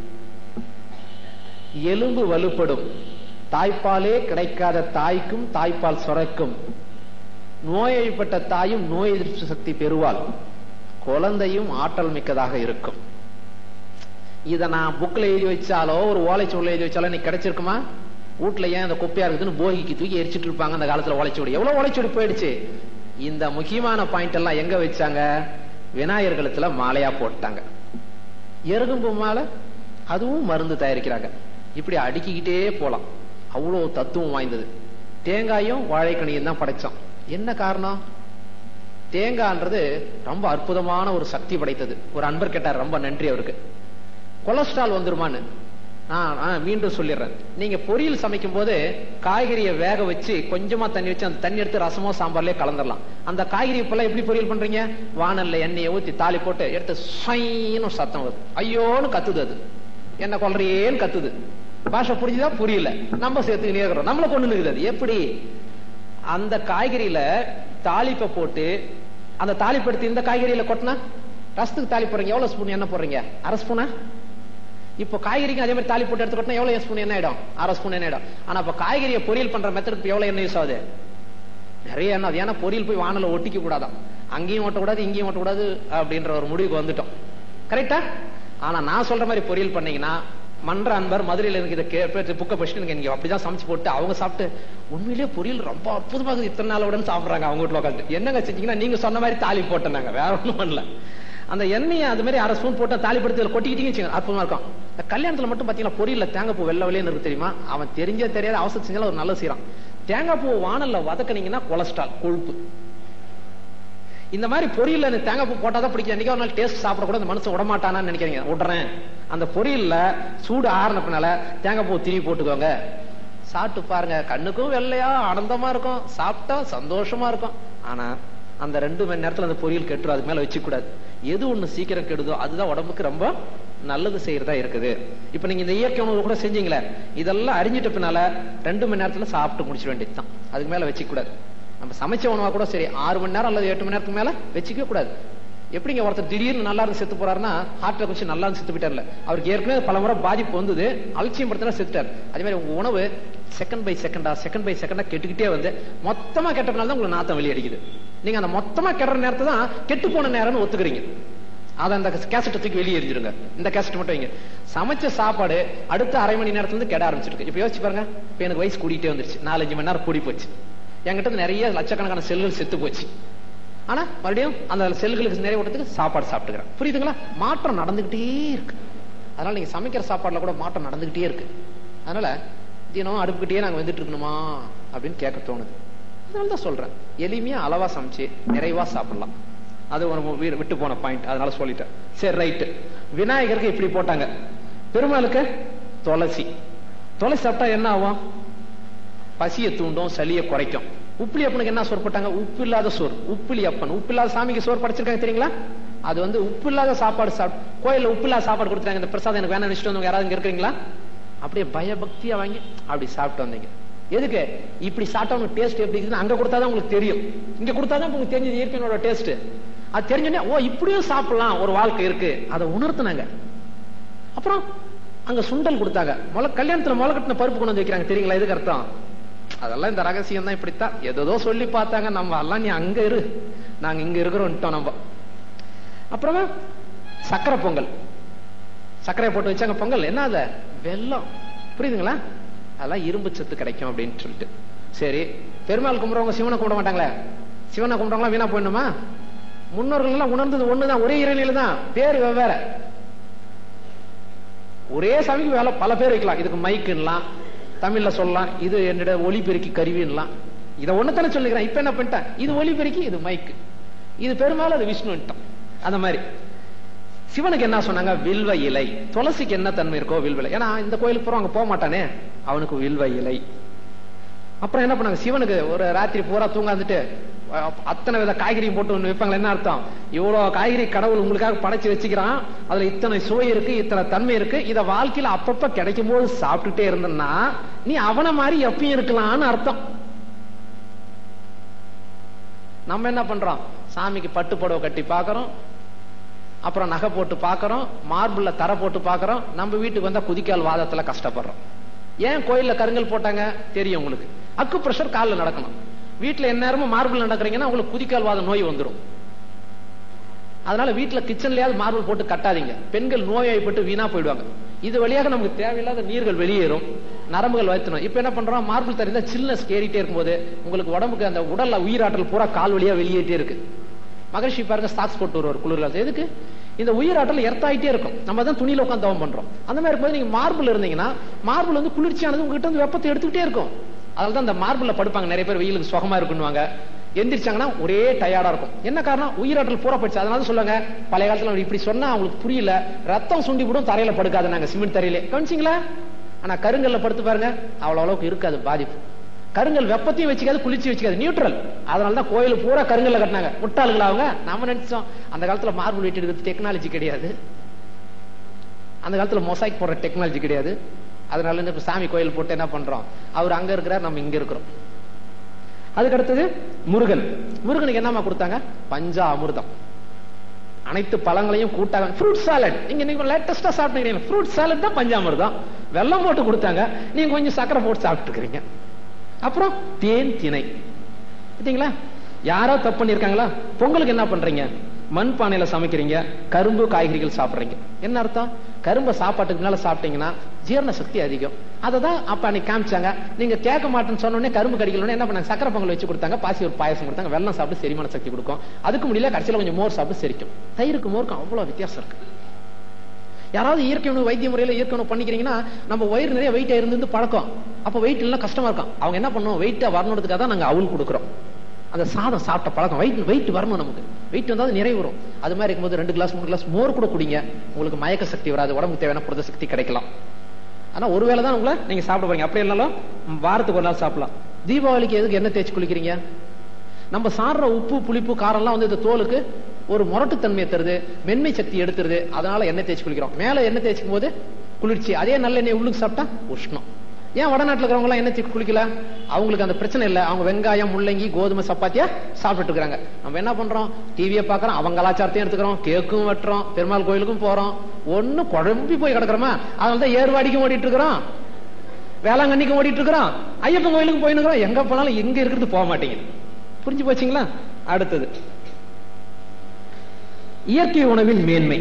எலும்பு வலுப்படும், தாய்ப்பாலே கிடைக்காத தாய்க்கும் தாய்ப்பால் சுரக்கும், நோய்ப்பட்ட தாயும் நோய் எதிர்ப்பு சக்தி பெறுவாள், குழந்தையும் ஆற்றல் மிக்கதாக இருக்கும். இத நான் புக்ல எழுதி வச்சாலோ ஒரு ஓலைச்சுவடில எழுதி வச்சாலோ நீ கிடைச்சிருக்குமா? வீட்டுல ஏன் இந்த குப்பையா இருக்குதுன்னு போகிக்கு தூக்கி எரிச்சிட்டு இருப்பாங்க. அந்த காலத்துல ஓலைச்சுவடி எவ்வளவு ஓலைச்சுவடி போயிடுச்சு. இந்த முக்கியமான பாயிண்ட் எல்லாம் எங்க வச்சாங்க? விநாயகர் கழுத்துல மாலையா போட்டாங்க. எருகம்பு மாலை, அதுவும் மருந்து தயாரிக்கிறாங்க. இப்படி அடுக்கிக்கிட்டே போலாம். அவ்வளவு தத்துவம் வாய்ந்தது. தேங்காயும் வாழைக்கணியும் தான் படைச்சோம். என்ன காரணம்? தேங்காய்ன்றது ரொம்ப அற்புதமான ஒரு சக்தி படைத்தது. ஒரு அன்பர் கேட்டார், ரொம்ப நன்றி அவருக்கு. கொலஸ்ட்ரால் வந்துருமான்னு நான் மீண்டும் சொல்லிடுறேன். நீங்க பொரியல் சமைக்கும் போது காய்கறியை வேக வச்சு கொஞ்சமா தண்ணி வச்சு அந்த தண்ணி எடுத்து ரசமோ சாம்பார்லயே கலந்துடலாம். அந்த காய்கறி இப்பெல்லாம் எப்படி பொரியல் பண்றீங்க? வானல்ல எண்ணெயை ஊத்தி தாலி போட்டு எடுத்து சைன்னு சத்தம் வருது, ஐயோன்னு கத்துது, அது என்ன கொல்றியேன்னு கத்துது. பாஷை புரிஞ்சுதா? புரியல. நம்ம சேர்த்து நேர்கிறோம், நம்மள கொண்டு நிற்குது. அது எப்படி? அந்த காய்கறியில தாளிப்பை போட்டு அந்த தாளிப்படுத்தி இந்த காய்கறியில கொட்டினா ரசத்துக்கு தாலி போடுறீங்க, எவ்வளவு ஸ்பூன் எண்ணெய் போடுறீங்க? 1/2 ஸ்பூனா? இப்போ காய்கறிக்கு அதே மாதிரி தாலி போட்டு எடுத்து கொட்டினா எவ்வளவு ஸ்பூன் எண்ணெய் ஆயிடும்? 1/2 ஸ்பூன் எண்ணெய் ஆயிடும். ஆனா இப்ப காய்கறியை பொரியல் பண்ற மெத்தடுக்கு எவ்வளவு எண்ணெய் யூஸ் ஆகுது? நிறைய எண்ணெய். ஏன்னா பொரியல் போய் வானல ஒட்டிக்க கூடாதான், அங்கேயும் ஓட்டக்கூடாது இங்கேயும் ஓட்டக்கூடாது அப்படின்ற ஒரு முடிவுக்கு வந்துட்டோம். கரெக்டா? ஆனா நான் சொல்ற மாதிரி பொரியல் பண்ணீங்கன்னா மன்ற அன்பர் மதுரையில எனக்கு இதை புக்க பஸ்ட் நீங்க அப்படிதான் சமைச்சு போட்டு அவங்க சாப்பிட்டு உண்மையிலேயே பொரியல் ரொம்ப அற்புதமாக இத்தனை நாள் உடனே சாப்பிடுறாங்க. அவங்க வீட்டுல உட்காந்து என்னங்க செஞ்சீங்கன்னா நீங்க சொன்ன மாதிரி தாலி போட்டேனாங்க, வேற ஒண்ணும் பண்ணல. அந்த எண்ணெயை அது மாதிரி 1/2 ஸ்பூன் போட்டு தாலி படுத்து கொட்டிக்கிட்டீங்க, அற்புதமா இருக்கும். இந்த கல்யாணத்துல மட்டும் பாத்தீங்கன்னா பொரியல்ல தேங்காய் பூ வெள்ளை வெளியே இருக்கு தெரியுமா? அவன் தெரிஞ்சே தெரியாத அவசரம் செஞ்சாலும் ஒரு நல்ல செய்யறான். தேங்காய் பூ வானல்ல வதக்கினீங்கன்னா கொலஸ்ட்ரால், கொழுப்பு. இந்த மாதிரி பொரியல்ல தேங்காய் பூ போட்டாதான் பிடிக்கும். என்னைக்கு ஒரு நாள் டேஸ்ட் சாப்பிட கூட அந்த மனுஷன் விடமாட்டானான்னு நினைக்கிறீங்க? விடுறேன். அந்த பொரியல்ல சூடு ஆறுனப்பினால தேங்காய் பூ திருப்பி போட்டுக்கோங்க, சாப்பிட்டு பாருங்க. கண்ணுக்கும் வெள்ளையா ஆனந்தமா இருக்கும், சாப்பிட்டா சந்தோஷமா இருக்கும். ஆனா அந்த 2 மணி நேரத்துல அந்த பொரியல் கெட்டுரும். அதுக்கு மேல வச்சுக்க கூடாது. எது ஒண்ணு சீக்கிரம் கெடுதோ அதுதான் உடம்புக்கு ரொம்ப நல்லது செய்யறதா இருக்குது. இப்ப நீங்க இந்த இயற்கை உணவு கூட செஞ்சீங்களே, இதெல்லாம் அறிஞ்சிட்ட பின்னால 2 மணி நேரத்துல சாப்பிட்டு முடிச்சிட வேண்டியதுதான். அதுக்கு மேல வச்சுக்க கூடாது. நம்ம சமைச்ச உணவா கூட சரி 6 மணி நேரம் அல்லது 8 மணி நேரத்துக்கு மேல வச்சுக்க கூடாது. எப்படிங்க ஒருத்தர் திடீர்னு நல்லா இருந்து செத்து போறாருன்னா, ஹார்ட்ல கொஞ்சம் நல்லா இருந்து செத்து போயிட்டார்ல, அவருக்கு ஏற்கனவே பல முறை பாதிப்பு வந்தது, அலட்சியம் படுத்தினா செத்துட்டார். அதே மாதிரி உங்க உணவு செகண்ட் பை செகண்டா கெட்டுக்கிட்டே வந்து மொத்தமா கெட்டப்பனால தான் உங்களுக்கு நாத்தம் வெளியே அடிக்குது. நீங்க அந்த மொத்தமா கெடுற நேரத்தை தான் கெட்டு போன நேரம்னு ஒத்துக்கிறீங்க. அதை அந்த கேசட்டை தூக்கி வெளியே எரிஞ்சிருங்க. இந்த கேசட் மட்டும் வைங்க. சமைச்ச சாப்பாடு அடுத்த அரை மணி நேரத்துல இருந்து கெட ஆரம்பிச்சிருக்கு. இப்ப யோசிச்சு பாருங்க. இப்ப எனக்கு வயசு கூடிட்டே வந்துருச்சு, 4-5 மணி நேரம் கூடி போச்சு. என்கிட்ட நிறைய லட்சக்கணக்கான செல்கள் செத்து போச்சு. ஆனா மறுபடியும் அந்த செல்களுக்கு நிறைய ஓட்டத்துக்கு சாப்பாடு சாப்பிட்டுக்கிறேன். புரியுதுங்களா? மாற்றம் நடந்துகிட்டே இருக்கு. அதனால நீங்க சமைக்கிற சாப்பாடுல கூட மாற்றம் நடந்துகிட்டே இருக்கு. அதனால தினம் அடுப்புக்கிட்டே நாங்க வந்துட்டு இருக்கணுமா அப்படின்னு கேட்க தோணுது. அதனாலதான் சொல்றேன், எளிமையா அளவா சமைச்சு நிறைவா சாப்பிடலாம். அது ஒரு விட்டு போன பாயிண்ட், அதனால சொல்லிட்டேன். சரி, ரைட்டு. விநாயகருக்கு இப்படி போட்டாங்க, பெருமாளுக்கு துளசி. துளசி சாப்பிட்டா என்ன ஆகும்? பசியை தூண்டும், சளியை குறைக்கும். உப்பிலி அப்பனுக்கு என்ன சோறு போட்டாங்க? உப்பு இல்லாத சோறு. உப்பிலி அப்பன், உப்பு இல்லாத சாமிக்கு சோறு படைச்சிருக்காங்க தெரியுங்களா? அது வந்து உப்பு இல்லாத சாப்பாடு கோயில்ல உப்பு இல்லாத சாப்பாடு கொடுத்தாங்க. இந்த பிரசாதம் எனக்கு வேணா வச்சுட்டு வந்தவங்க யாராவது இங்க இருக்கிறீங்களா? அப்படியே பயபக்தியா வாங்கி அப்படி சாப்பிட்டு வந்தீங்க. எதுக்கு? இப்படி சாப்பிட்டா டேஸ்ட் எப்படி இருக்குன்னு அங்க கொடுத்தாதான் உங்களுக்கு தெரியும். இங்க கொடுத்தாதான் உங்களுக்கு தெரிஞ்சது இயற்கையோட டேஸ்ட். அது தெரிஞ்சோடனே ஓ இப்படியும் சாப்பிடலாம், ஒரு வாழ்க்கை இருக்கு, அதை உணர்த்தினாங்க. அப்புறம் அங்க சுண்டல் கொடுத்தாங்க. கல்யாணத்துல முளை கட்டின பருப்பு கொண்டு வந்து வைக்கிறாங்க தெரியுங்களா? எதுக்கு அர்த்தம்? அதெல்லாம் இந்த ரகசியம் தான். இப்படித்தான் ஏதோ சொல்லி பார்த்தாங்க. நம்ம எல்லாம் நீ அங்க இரு, நாங்க இங்க இருக்கிறோம் நம்ம. அப்புறமா சக்கரை பொங்கல், சர்க்கரை போட்டு வச்சாங்க பொங்கல். என்ன அது? வெல்லம். புரியுதுங்களா? அதெல்லாம் இரும்பு சத்து கிடைக்கும் அப்படின்னு சொல்லிட்டு. சரி, பெருமாள் கும்பிடுறவங்க சிவனை கும்பிட மாட்டாங்களே, சிவனை கும்பிடுறவங்களா வீணா போயிடணுமா? முன்னோர்கள் எல்லாம் உணர்ந்தது ஒண்ணுதான், ஒரே இறைநிலை தான், பேர் வெவ்வேறு. ஒரே சாமிக்கு பல பேர் வைக்கலாம். இதுக்கு மைக்குலாம் தமிழ்ல சொல்லலாம், இது என்னோட ஒலிபெருக்கி கருவின்லாம். இதை ஒண்ணுத்தானே சொல்லிக்கிறேன். இப்ப என்ன பண்ணிட்டேன்? இது ஒலிபெருக்கி, இது மைக்கு, இது பெருமாள், அது விஷ்ணுன்ட்டான். அந்த மாதிரி சிவனுக்கு என்ன சொன்னாங்க? வில்வ இலை. துளசிக்கு என்ன தன்மை இருக்கோ வில்வ இலை. ஏன்னா இந்த கோயிலுக்கு போறோம், அங்க போக மாட்டானே, அவனுக்கு வில்வ இலை. அப்புறம் என்ன பண்ணாங்க? சிவனுக்கு ஒரு ராத்திரி பூரா தூங்காந்துட்டு அத்தனை வித காய்கறியும் போட்டு ஒண்ணு வைப்பாங்க. என்ன அர்த்தம்? இவ்வளவு காய்கறி கடவுள் உங்களுக்காக படைச்சு வச்சுக்கிறான், அதுல இத்தனை சுவை இருக்கு, இத்தனை தன்மை இருக்கு, இத வாழ்க்கையில அப்பப்ப கிடைக்கும் போது சாப்பிட்டுட்டே இருந்தன்னா நீ அவனை மாதிரி எப்பயும் இருக்கலாம்னு அர்த்தம். நம்ம என்ன பண்றோம்? சாமிக்கு பட்டு புடவை கட்டி பாக்குறோம், அப்புறம் நகை போட்டு பாக்குறோம், மார்பிள்ல தர போட்டு பாக்குறோம். நம்ம வீட்டுக்கு வந்தா குதிக்கால் வாதத்துல கஷ்டப்படுறோம். ஏன் கோயில்ல கருங்கல் போட்டாங்க தெரியும் உங்களுக்கு? அக்கு பிரஷர் காலில் நடக்கணும். வீட்டுல எந்நேரமும் மார்பிள் நடக்கிறீங்கன்னா உங்களுக்கு குதிக்கால் வாத நோய் வந்துடும். அதனால வீட்டுல கிச்சன்லயாவது மார்பிள் போட்டு கட்டாதீங்க. பெண்கள் நோயாய்ப்பட்டு வீணா போயிடுவாங்க. இது வழியாக நமக்கு தேவையில்லாத நீர்கள் வெளியேறும், நரம்புகள் வைத்தணும். இப்ப என்ன பண்றோம்? மார்பிள் தரையில சில்னஸ் ஏறிட்டே இருக்கும்போது உங்களுக்கு உடம்புக்கு அந்த உடல்ல உயிராற்றல் பூரா கால் வழியா வெளியேற்றே இருக்கு. மகரிஷி பாருங்க சாக்ஸ் போட்டு வருவார் குளிர்ல. எதுக்கு? இந்த உயிராற்றல் எர்த்தாயிட்டே இருக்கும். நம்ம தான் துணியில உட்காந்து தவம் பண்றோம். அந்த மாதிரி இருக்கும்போது நீங்க மார்பிள் இருந்தீங்கன்னா மார்பிள் வந்து குளிர்ச்சியானது உங்ககிட்ட வந்து வெப்பத்தை எடுத்துக்கிட்டே இருக்கும். அதனால தான் இந்த மார்பிள்ல படுப்பாங்க நிறைய பேர், வெயிலுக்கு சுகமா இருக்குன்னுவாங்க. எந்திரிச்சாங்கன்னா ஒரே டயர்டா இருக்கும். என்ன காரணம்? உயிராற்றல் பூரா போயிடுச்சு. அதனால சொல்லுவாங்க, பழைய காலத்துல இப்படி சொன்னா அவங்களுக்கு புரியல, ரத்தம் சுண்டி விடும், தரையில படுக்காது நாங்க சிமெண்ட் தரையிலே. கவனிச்சிங்களா? ஆனா கருங்கல்ல படுத்து பாருங்க, அவ்வளவு அளவுக்கு இருக்காது பாதிப்பு. கருங்கல் வெப்பத்தையும் வச்சுக்காது, குளிர்ச்சி வச்சுக்காது, நியூட்ரல். அதனாலதான் கோயில் பூரா கருங்கல்ல கட்டினாங்க. முட்டாளுங்களா அவங்க? நாம நினைச்சோம் அந்த காலத்துல மார்பிள் வெட்டி எடுக்கிறது டெக்னாலஜி கிடையாது, அந்த காலத்துல மொசைக் போடுற டெக்னாலஜி கிடையாது. அதனால இப்ப சாமி கோயில் போட்டு என்ன பண்றோம்? அவர் அங்க இருக்கிறார், நம்ம இங்க இருக்கிறோம். அதுக்கு அடுத்தது முருகன். முருகனுக்கு என்னமா கொடுத்தாங்க? பஞ்சா அமிர்தம். அனைத்து பழங்களையும் கூட்டாக ஃப்ரூட் சாலட். நீங்க லேட்டஸ்டா சாப்பிட்டீங்க ஃப்ரூட் சாலட் தான் பஞ்சாமிர்தம். வெல்லம் போட்டு கொடுத்தாங்க, நீங்க கொஞ்சம் சக்கரை போட்டு சாப்பிட்டு இருக்கிறீங்க. அப்புறம் தேன் திணை. பார்த்தீங்களா? யாரோ தப்பு பண்ணிருக்காங்களா? பொங்கலுக்கு என்ன பண்றீங்க? மண் பானையில சமைக்கிறீங்க, கரும்பு காய்கறிகள் சாப்பிடுறீங்க. என்ன அர்த்தம்? கரும்பை சாப்பாட்டுக்கு மேல சாப்பிட்டீங்கன்னா ஜீரண சக்தி அதிகம். அதை தான் அப்ப அன்னைக்கு காமிச்சாங்க. நீங்க கேட்க மாட்டேன்னு சொன்னோடனே கரும்பு கடிக்கல என்ன பண்ணாங்க? சக்கரை பொங்கல் வச்சு கொடுத்தாங்க, பாசி ஒரு பாயசம் கொடுத்தாங்க, வெல்லம் சாப்பிட்டு செரிமான சக்தி கொடுக்கும். அதுக்கு முடியல, கடைசியில கொஞ்சம் மோர் சாப்பிட்டு செரிக்கும். தயிருக்கு மோருக்கும் அவ்வளவு வித்தியாசம் இருக்கு. யாராவது இயற்கை உணவு வைத்திய முறையில இயற்கை உணவு பண்ணிக்கிறீங்கன்னா நம்ம வயிறு நிறைய வெயிட்டா இருந்து பழக்கம், அப்ப வெயிட் எல்லாம் கஷ்டமா இருக்கும். அவங்க என்ன பண்ணுவோம், வெயிட்டா வரணுன்றதுக்காக தான் நாங்க அவுள் கொடுக்குறோம். அந்த சாதம் சாப்பிட்ட பழக்கம், வெயிட் வரணும், நமக்கு வெயிட் வந்தால் நிறைய வரும். அது மாதிரி இருக்கும்போது 2 கிளாஸ் 3 கிளாஸ் மோர் கூட குடிங்க, உங்களுக்கு மயக்க சக்தி வராது, உடம்புக்கு தேவையான புரத சக்தி கிடைக்கலாம். ஆனா ஒருவேளை தான் உங்களை நீங்க சாப்பிட போறீங்க, அப்படி இல்லைனாலும் வாரத்துக்கு ஒரு நாள் சாப்பிடலாம். தீபாவளிக்கு எதுக்கு என்ன தேய்ச்சி குளிக்கிறீங்க? நம்ம சாடுற உப்பு புளிப்பு காரம் எல்லாம் வந்து இந்த தோலுக்கு ஒரு முரட்டுத்தன்மையை தருது, மென்மை சக்தி எடுத்துருது. அதனால எண்ணெய் தேய்ச்சி குளிக்கிறோம். மேல எண்ணெய் தேய்ச்சிக்கும் போது குளிர்ச்சி, அதே நல்ல எண்ணெய் உள்ளுக்கு சாப்பிட்டா உஷ்ணம். ஏன் வடநாட்டில் இருக்கிறவங்க எல்லாம் எண்ணெய் தேய்ச்சி குளிக்கல? அவங்களுக்கு அந்த பிரச்சனை இல்லை. அவங்க வெங்காயம் முள்ளங்கி கோதுமை சப்பாத்தியா சாப்பிட்டு இருக்காங்க. நம்ம என்ன பண்றோம், டிவியை பாக்குறோம், அவங்க கலாச்சாரத்தையும் எடுத்துக்கிறோம், கேக்கும் வெட்டுறோம், பெருமாள் கோயிலுக்கும் போறோம், ஒண்ணு குழம்பி போய் கிடக்குறோமா. அதனாலதான் ஏர்வாடிக்கும் ஓடிட்டு இருக்கிறோம், வேளாங்கண்ணிக்கும் ஓடிட்டு இருக்கிறோம், ஐயப்பன் கோயிலுக்கும் போயிட்டு இருக்கிறோம். எங்க போனாலும் எங்க இருக்கிறது போக மாட்டேங்குது. புரிஞ்சு போச்சுங்களா? அடுத்தது இயற்கை உணவின் மேன்மை.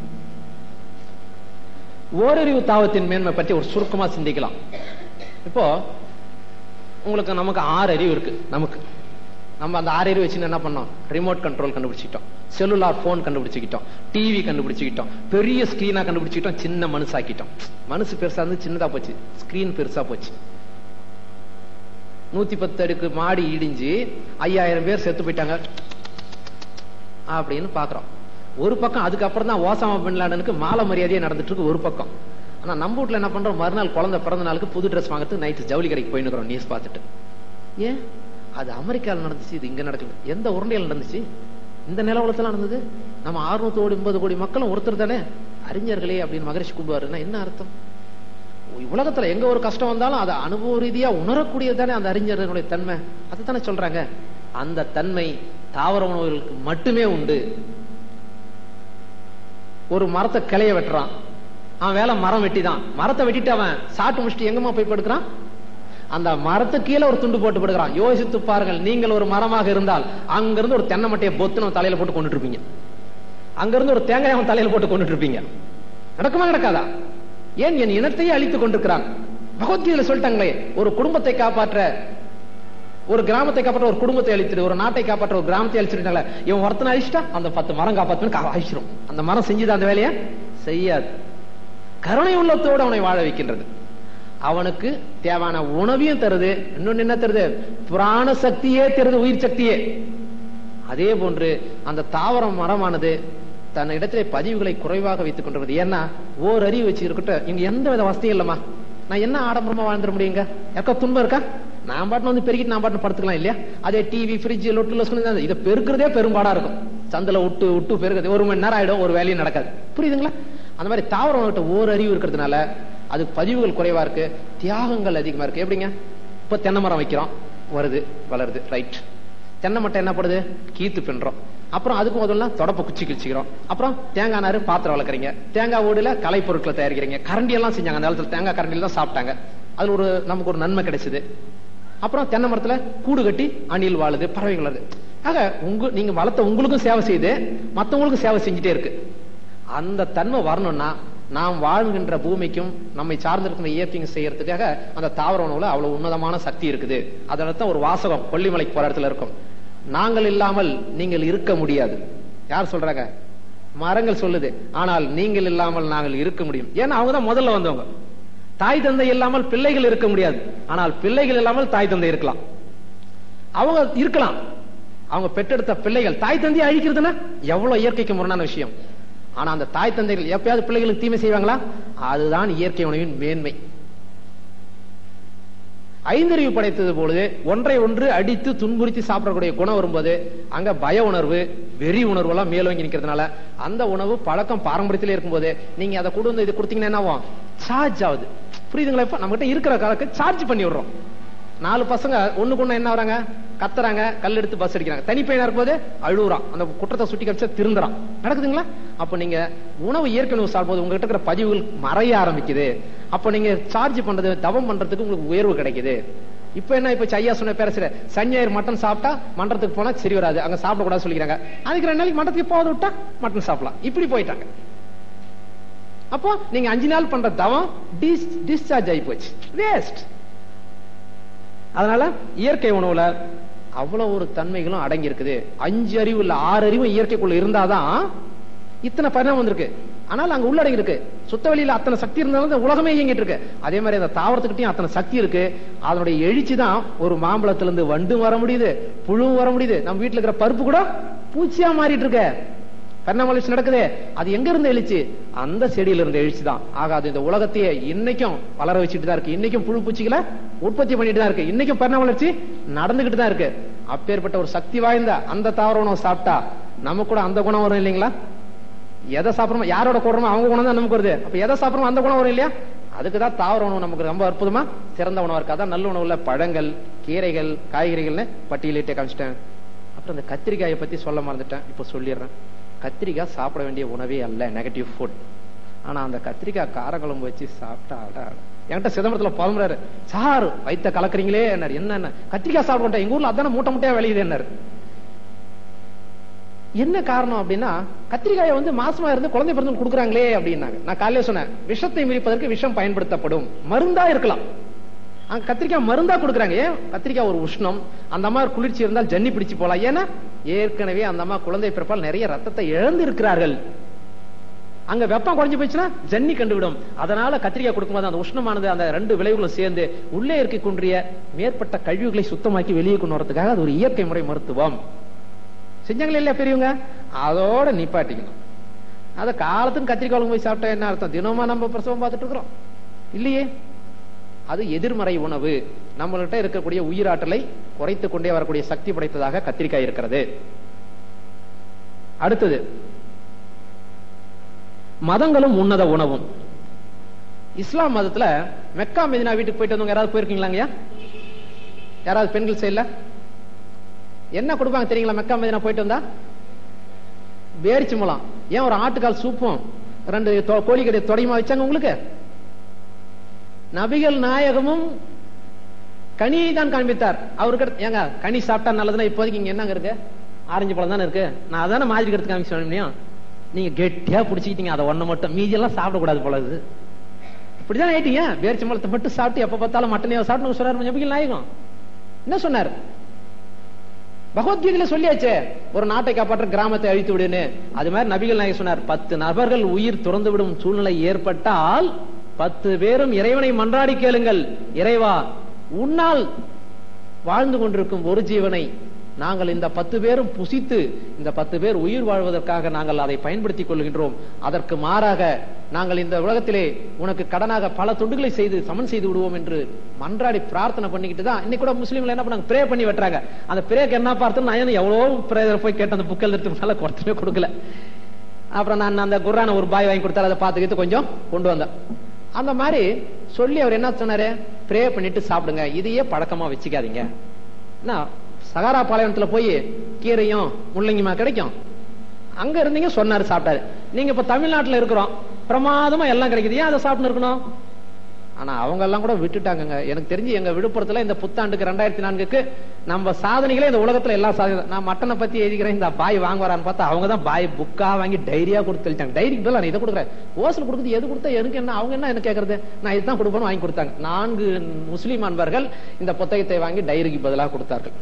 ஓரறிவு தாவத்தின் மேன்மை பற்றி ஒரு சுருக்கமா சிந்திக்கலாம். இப்போ உங்களுக்கு நமக்கு 6 அறிவு இருக்கு. நம்ம அந்த 6 அறிவு வச்சு என்ன பண்ணோம், ரிமோட் கண்ட்ரோல் கண்டுபிடிச்சிட்டோம், செல்லுலார் போன் கண்டுபிடிச்சுக்கிட்டோம், டிவி கண்டுபிடிச்சுக்கிட்டோம், பெரிய ஸ்கிரீனா கண்டுபிடிச்சுக்கிட்டோம், சின்ன மனுஷாக்கிட்டோம். மனசு பெருசா இருந்து சின்னதா போச்சு, ஸ்கிரீன் பெருசா போச்சு. 110 அடுக்கு மாடி இடிஞ்சு 5000 பேர் செத்து போயிட்டாங்க அப்படின்னு பாக்குறோம். ஒரு பக்கம் அதுக்கப்புறம் தான் ஓசாமா பின் லாடனுக்கு மாலை மரியாதையே நடந்துட்டு இருக்கு ஒரு பக்கம். ஆனா நம்ம வீட்டுல என்ன பண்றோம், மறுநாள் குழந்தை பிறந்த நாளுக்கு புது ட்ரெஸ் வாங்குறதுக்கு நைட்டு ஜவுளி கடைக்கு போயின்னு நியூஸ் பார்த்துட்டு. ஏன் அது அமெரிக்காவில் நடந்துச்சு, இது இங்க நடக்குது? எந்த உருண்டையில் நடந்துச்சு? இந்த நிலவலத்துல நடந்தது. நம்ம 650 கோடி மக்களும் ஒருத்தர் தானே அறிஞர்களே அப்படின்னு மகரிஷி கூப்பிடுவாருன்னா என்ன அர்த்தம்? உலகத்துல எங்க ஒரு கஷ்டம் வந்தாலும் அதை அனுபவ ரீதியா உணரக்கூடியதானே அந்த அறிஞர்களுடைய தன்மை. அதுதானே சொல்றாங்க. அந்த தன்மை தாவர உணவுகளுக்கு மட்டுமே உண்டு. ஒரு மரத்தை கிளைய வெட்டுறான், அவன் வேலை மரம் வெட்டிதான். மரத்தை வெட்டிட்டு அவன் சாட்டு முடிச்சுட்டு எங்கம்மா போய் படுக்கிறான்? அந்த மரத்து கீழே ஒரு துண்டு போட்டு படுக்கிறான். யோசித்து பாருங்கள், நீங்கள் ஒரு மரமாக இருந்தால் அங்கிருந்து ஒரு தென்னை மட்டையை பொத்துன்னு தலையில போட்டு கொண்டுட்டு இருப்பீங்க, அங்கிருந்து ஒரு தேங்காய் அவன் தலையில போட்டு கொண்டுட்டு இருப்பீங்க. நடக்குமா நடக்காதா? ஏன் என் இனத்தையே அழித்துக் கொண்டிருக்கிறான். பகவத்கீதையில சொல்லிட்டாங்களே, ஒரு குடும்பத்தை காப்பாற்ற ஒரு கிராமத்தை காப்பாற்ற ஒரு குடும்பத்தை அழித்துட்டு, ஒரு நாட்டை காப்பாற்ற ஒரு கிராமத்தை அழிச்சிருக்காங்களே, இவன் ஒருத்தனை அழிச்சிட்டா அந்த 10 மரம் காப்பாற்றுன்னு அழிச்சிடும். அந்த மரம் செஞ்சுது அந்த வேலையை செய்யாது. கருணை உள்ளத்தோடு அவனை வாழ வைக்கின்றது. அவனுக்கு தேவையான உணவையும் தருது. இன்னொன்னு என்ன தருது? புராண சக்தியே தருது, உயிர் சக்தியே. அதே போன்று அந்த தாவரம் மரமானது தன் இடத்திலே பதிவுகளை குறைவாக வைத்துக் கொண்டிருக்கிறது. ஏன்னா ஓர் அறிவு வச்சு இருக்கட்டும், இங்க எந்த வித வசதியும் இல்லமா. நான் என்ன ஆடம்பரமா வாழ்ந்துட முடியுங்க? யாருக்கா துன்பம் இருக்கா? நான் பாட்டு வந்து பெருக்கிட்டு நான் பாட்டு படுத்துக்கலாம் இல்லையா? அதே டிவி ஃப்ரிட்ஜ் லொட்டு இதை பெருக்கிறதே பெரும்பாடா இருக்கும். சந்தில விட்டு பெருக்கிறது 1 மணி நேரம் ஆயிடும், ஒரு வேலையும் நடக்காது. புரியுதுங்களா? அந்த மாதிரி தாவரம் ஓர் அறிவு இருக்கிறதுனால அதுக்கு பதிவுகள் குறைவா இருக்கு, தியாகங்கள் அதிகமா இருக்கு. எப்படிங்க? இப்ப தென்னை மரம் வைக்கிறோம், வருது வளருது, ரைட். தென்னை மட்டை என்ன பண்ணுது? கீத்து பின்றோம். அப்புறம் அதுக்கு முதல்ல தொடப்ப குச்சி கிழிச்சிக்கிறோம். அப்புறம் தேங்காய் நாறு பாத்திரம் வளர்க்குறீங்க, தேங்காய் ஓடுல கலை பொருட்களை தயாரிக்கிறீங்க, கரண்டி எல்லாம் செஞ்சாங்க. அந்த காலத்துல தேங்காய் கரண்டில தான் சாப்பிட்டாங்க. அதுல நமக்கு ஒரு நன்மை கிடைச்சது. அப்புறம் தென்னை மரத்துல கூடு கட்டி அணில் வாழுது, பறவைகள் வருது. ஆக நீங்க வளர்த்த உங்களுக்கும் சேவை செய்து மற்றவங்களுக்கும் சேவை செஞ்சுட்டே இருக்கு. அந்த தன்மை வரணும்னா நாம் வாழ்கின்ற பூமிக்கும் நம்மை சார்ந்திருக்கிற இயற்கையும் செய்யறதுக்காக அந்த தாவர உணவுல அவ்வளவு உன்னதமான சக்தி இருக்குது. அதனால தான் ஒரு வாசகம் கொல்லிமலைக்கு போற இடத்துல இருக்கும், நாங்கள் இல்லாமல் நீங்கள் இருக்க முடியாது. யார் சொல்றாங்க? மரங்கள் சொல்லுது. ஆனால் நீங்கள் இல்லாமல் நாங்கள் இருக்க முடியும். ஏன்னா அவங்கதான் முதல்ல வந்தவங்க. தாய் தந்தை இல்லாமல் பிள்ளைகள் இருக்க முடியாது, ஆனால் பிள்ளைகள் இல்லாமல் தாய் தந்தை இருக்கலாம். அவங்க இருக்கலாம், அவங்க பெற்றெடுத்த பிள்ளைகள். தாய் தந்தையை அழிக்கிறதுனா எவ்வளவு இயற்கைக்கு முரணான விஷயம். ஆனா அந்த தாய் தந்தைகள் எப்பயாவது பிள்ளைகளுக்கு தீமை செய்வாங்களா? அதுதான் இயற்கை உணவின் மேன்மை. ஐந்தறிவு படைத்தது பொழுது ஒன்றை ஒன்று அடித்து துன்புறுத்தி சாப்பிடக்கூடிய குணம் வரும்போது அங்க பய உணர்வு, வெறி உணர்வு எல்லாம் மேலோங்கி நிற்கிறதுனால அந்த உணவு பழக்கம் பாரம்பரியத்திலே இருக்கும்போது நீங்க அதை கொண்டு வந்து இது கொடுத்தீங்கன்னா என்ன ஆகும்? சார்ஜ் ஆகுது. புரியுதுங்களா? இப்ப நம்ம கிட்ட இருக்கிற காலத்துக்கு சார்ஜ் பண்ணி விடுறோம். 4 பசங்க ஒண்ணுக்கு ஒண்ணு என்ன வராங்க, கத்துறாங்க, கல் எடுத்து பஸ் அடிக்கிறாங்க. தனிப்பையனா இருக்கும்போது அழுகுறான், அந்த குற்றத்தை சுட்டி கழிச்சா திருந்துறான். நடக்குதுங்களா? அப்ப நீங்க உணவு இயற்கை உணவு சாப்பிடும்போது உங்ககிட்ட இருக்கிற பதிவுகள் மறைய ஆரம்பிக்குது. அப்ப நீங்க சார்ஜ் பண்றது, தவம் பண்றதுக்கு உங்களுக்கு உயர்வு கிடைக்குது. இப்ப என்ன, இப்ப ஐயா சொன்ன பேர சனிஞாயிறு மட்டன் சாப்பிட்டா மன்றத்துக்கு போனா சரி வராது, அங்க சாப்பிடக்கூடாது சொல்லிக்கிறாங்க. அதுக்கு 2 நாளைக்கு மட்டத்துக்கு போகாத விட்டா மட்டன் சாப்பிடலாம். இப்படி போயிட்டாங்க. அப்போ நீங்க 5 நாள் பண்ற தவம் டிஸ்சார்ஜ் ஆகி போச்சு, வேஸ்ட். அதனால இயற்கை உணவுல அவ்வளவு ஒரு தன்மைகளும் அடங்கி இருக்குது. 5 அறிவு இல்ல 6 அறிவு இயற்கைக்குள்ள இருந்தாதான் இத்தனை பரிணாமம் வந்திருக்கு. ஆனால் அங்க உள்ளடங்கி இருக்கு. சுத்த வெளியில அத்தனை சக்தி இருந்தாலும் உலகமே இயங்கிட்டு இருக்கு. அதே மாதிரி அந்த தாவரத்துக்கிட்டையும் அத்தனை சக்தி இருக்கு. அதனுடைய எழுச்சி தான் ஒரு மாம்பழத்துல இருந்து வண்டும் வர முடியுது, புழுவும் வர முடியுது. நம்ம வீட்டுல இருக்கிற பருப்பு கூட பூச்சியா மாறிட்டு இருக்கு. பரிணாம நடக்குது. அது எங்க இருந்து எழுச்சி? அந்த செடியில இருந்து எழுச்சி தான். ஆகாது இந்த உலகத்தையே இன்னைக்கும் வளர வச்சுட்டு தான் இருக்கு. இன்னைக்கும் புழு பூச்சிகளை உற்பத்தி பண்ணிட்டு தான் இருக்கு. இன்னைக்கும் பரிணாம வளர்ச்சி நடந்துகிட்டு தான் இருக்கு. அப்பேற்பட்ட ஒரு சக்தி வாய்ந்த அந்த தாவர உணவு சாப்பிட்டா நமக்கு கூட அந்த குணம் வரும் இல்லைங்களா? எதை சாப்பிடுறோமோ, யாரோட கூடுறோமோ அவங்க குணம் தான் நமக்கு வருது. அப்ப எதை சாப்பிடுறோமோ அந்த குணம் வரும் இல்லையா? அதுக்குதான் தாவர உணவு நமக்கு ரொம்ப அற்புதமா சிறந்த உணவு இருக்கு. அதான் நல்ல உணவுல பழங்கள், கீரைகள், காய்கறிகள்னு பட்டியலிட்டே காமிச்சிட்டேன். அப்புறம் இந்த கத்திரிக்காயை பத்தி சொல்ல மறந்துட்டேன், இப்ப சொல்லிடுறேன். கத்திரிக்காய் சாப்பிட வேண்டிய உணவே அல்ல, நெகட்டிவ் ஃபுட். ஆனா அந்த கத்திரிக்காய் காரக்குழம்பு வச்சு சாப்பிட்டா என்கிட்ட சிதம்பரத்துல புலம்புறாரு, சார் வைத்த கலக்குறீங்களே என்னாரு. என்ன கத்திரிக்காய் சாப்பிட எங்க ஊர்ல அதான மூட்டை மூட்டையா விளையுது என்னாரு. என்ன காரணம் அப்படின்னா, கத்திரிக்காயை மாசமா இருந்து குழந்தை பிறந்து கொடுக்குறாங்களே அப்படின்னாங்க. நான் காலையில சொன்னேன், விஷத்தை மிதிப்பதற்கு விஷம் பயன்படுத்தப்படும், மருந்தா இருக்கலாம். கத்திரிக்காய் மருந்தா கொடுக்குறாங்க. ஏன்? கத்திரிக்காய் ஒரு உஷ்ணம், அந்த அம்மா குளிர்ச்சி இருந்தால் ஜன்னி பிடிச்சு போலாம். ஏன்னா ஏற்கனவே அந்த அம்மா குழந்தை பிறப்பால் நிறைய ரத்தத்தை இழந்து இருக்கிறார்கள். அங்க வெப்பம் குறைஞ்சு போயிடுச்சுன்னா ஜன்னி கண்டுவிடும். அதனால கத்திரிக்காய் கொடுக்கும்போது அந்த உஷ்ணமானது அந்த ரெண்டு விளைவுகளும் சேர்ந்து உள்ளே இருக்கக்கூடிய மேற்பட்ட கழிவுகளை சுத்தமாக்கி வெளியே கொண்டு வரதுக்காக அது ஒரு இயற்கை முறை மருத்துவம். செஞ்சாங்களே இல்லையா பெரியவங்க? அதோட நிப்பாட்டிக்கணும். அத காலத்துக்கு கத்திரிக்காய் போய் சாப்பிட்டா என்ன அர்த்தம்? தினமா நம்ம பிரசவம் பார்த்துட்டு இருக்கிறோம் இல்லையே? அது எதிர்மறை உணவு. நம்மள்கிட்ட இருக்கக்கூடிய உயிராற்றலை குறைத்துக் கொண்டே வரக்கூடிய சக்தி படைத்ததாக கத்திரிக்காய் இருக்கிறது. அடுத்தது, மதங்களும் உன்னத உணவும். இஸ்லாம் மதத்துல மெக்கா மெதினா வீட்டுக்கு போயிட்டு வந்தவங்க யாராவது போயிருக்கீங்களாங்க? யாராவது பெண்கள் சைடுல என்ன கொடுப்பாங்க தெரியுங்களா? மெக்கா மெதினா போயிட்டு வந்தா பேரிச்சம்பழம், ஏன் ஒரு ஆட்டுக்கால் சூப்பும் 2 கோழிக்கடை தொடையுமா வச்சாங்க உங்களுக்கு? நபிகள் நாயகமும் கனியை தான் காண்பித்தார். அவருக்கு ஏங்க கனி சாப்பிட்டா நல்லதுன்னா இப்போதைக்கு இங்க என்னங்க இருக்கு? ஆரஞ்சு பழம் தானே இருக்கு. நான் அதான மாதிரி எடுத்து காமிக்க முடியும். நீங்க கெட்டியா பிடிச்சிக்கிட்டீங்க அதை ஒண்ணு மட்டும், மீதி எல்லாம் சாப்பிடக்கூடாது போல. இப்படிதான் ஆயிட்டீங்க. பேரிச்சம்பழத்தை மட்டும் சாப்பிட்டு எப்ப பார்த்தாலும் மட்டனையோ சாப்பிட்டு சொன்னார் நபிகள் நாயகம். என்ன சொன்னார்? பகவத்கீதையில சொல்லியாச்சே, ஒரு நாட்டை காப்பாற்ற கிராமத்தை அழித்து விடுன்னு. அது மாதிரி நபிகள் நாயகம் சொன்னார், 10 நபர்கள் உயிர் துறந்து விடும் சூழ்நிலை ஏற்பட்டால் 10 பேரும் இறைவனை மன்றாடி கேளுங்கள், இறைவா உன்னால் வாழ்ந்து கொண்டிருக்கும் ஒரு ஜீவனை நாங்கள் இந்த 10 பேரும் புசித்து இந்த 10 பேர் உயிர் வாழ்வதற்காக நாங்கள் அதை பயன்படுத்திக் கொள்கின்றோம். அதற்கு மாறாக நாங்கள் இந்த உலகத்திலே உனக்கு கடனாக பல தொண்டுகளை செய்து சமன் செய்து விடுவோம் என்று மன்றாடி பிரார்த்தனை பண்ணிக்கிட்டு தான் இன்னைக்கு கூட முஸ்லீம்கள் என்ன பண்ணாங்க? பிரே பண்ணி வெட்டுறாங்க. அந்த பிரேக்கு என்ன பார்த்தோம்? நான் எவ்வளவு பிரேயர் போய் கேட்டு அந்த புக்கல் எடுத்துனால கொடுத்துமே கொடுக்கல. அப்புறம் நான் அந்த குர்ஆனை ஒரு பாய் வாங்கி கொடுத்தாரு, அதை பார்த்துக்கிட்டு கொஞ்சம் கொண்டு வந்தேன். அந்த மாதிரி சொல்லி அவர் என்ன சொன்னாரு? பிரே பண்ணிட்டு சாப்பிடுங்க, இதையே பழக்கமா வச்சுக்காதீங்க. சகாரா பாலைவனத்துல போய் கீரையும் முள்ளங்கிமா கிடைக்கும், அங்க இருந்தீங்க சொன்னாரு, சாப்பிட்டாரு. நீங்க இப்ப தமிழ்நாட்டுல இருக்கிறோம், பிரமாதமா எல்லாம் கிடைக்குது, ஏன் அதை சாப்பிட்டு இருக்கணும்? ஆனா அவங்க எல்லாம் கூட விட்டுட்டாங்க. எனக்கு தெரிஞ்சு எங்க விழுப்புரத்துல இந்த புத்தாண்டுக்கு 2004க்கு நம்ம சாதனைகளே இந்த உலகத்துல எல்லா சாதனை. நான் மட்டனை பத்தி எழுதிக்கிறேன், இந்த பாய் வாங்குவாரான்னு பார்த்தா அவங்க தான் பாய் புக்கா வாங்கி டைரியா கொடுத்து தெளிச்சாங்க. டைரிக்கு பதில் நான் இதை கொடுக்குறேன், ஓசல் கொடுக்குது, எது கொடுத்தா எனக்கு என்ன, அவங்க என்ன கேட்கறது, நான் இதுதான் கொடுப்பேன்னு வாங்கி கொடுத்தாங்க. 4 முஸ்லீம் அன்பர்கள் இந்த புத்தகத்தை வாங்கி டைரிக்கு பதிலாக கொடுத்தார்கள்.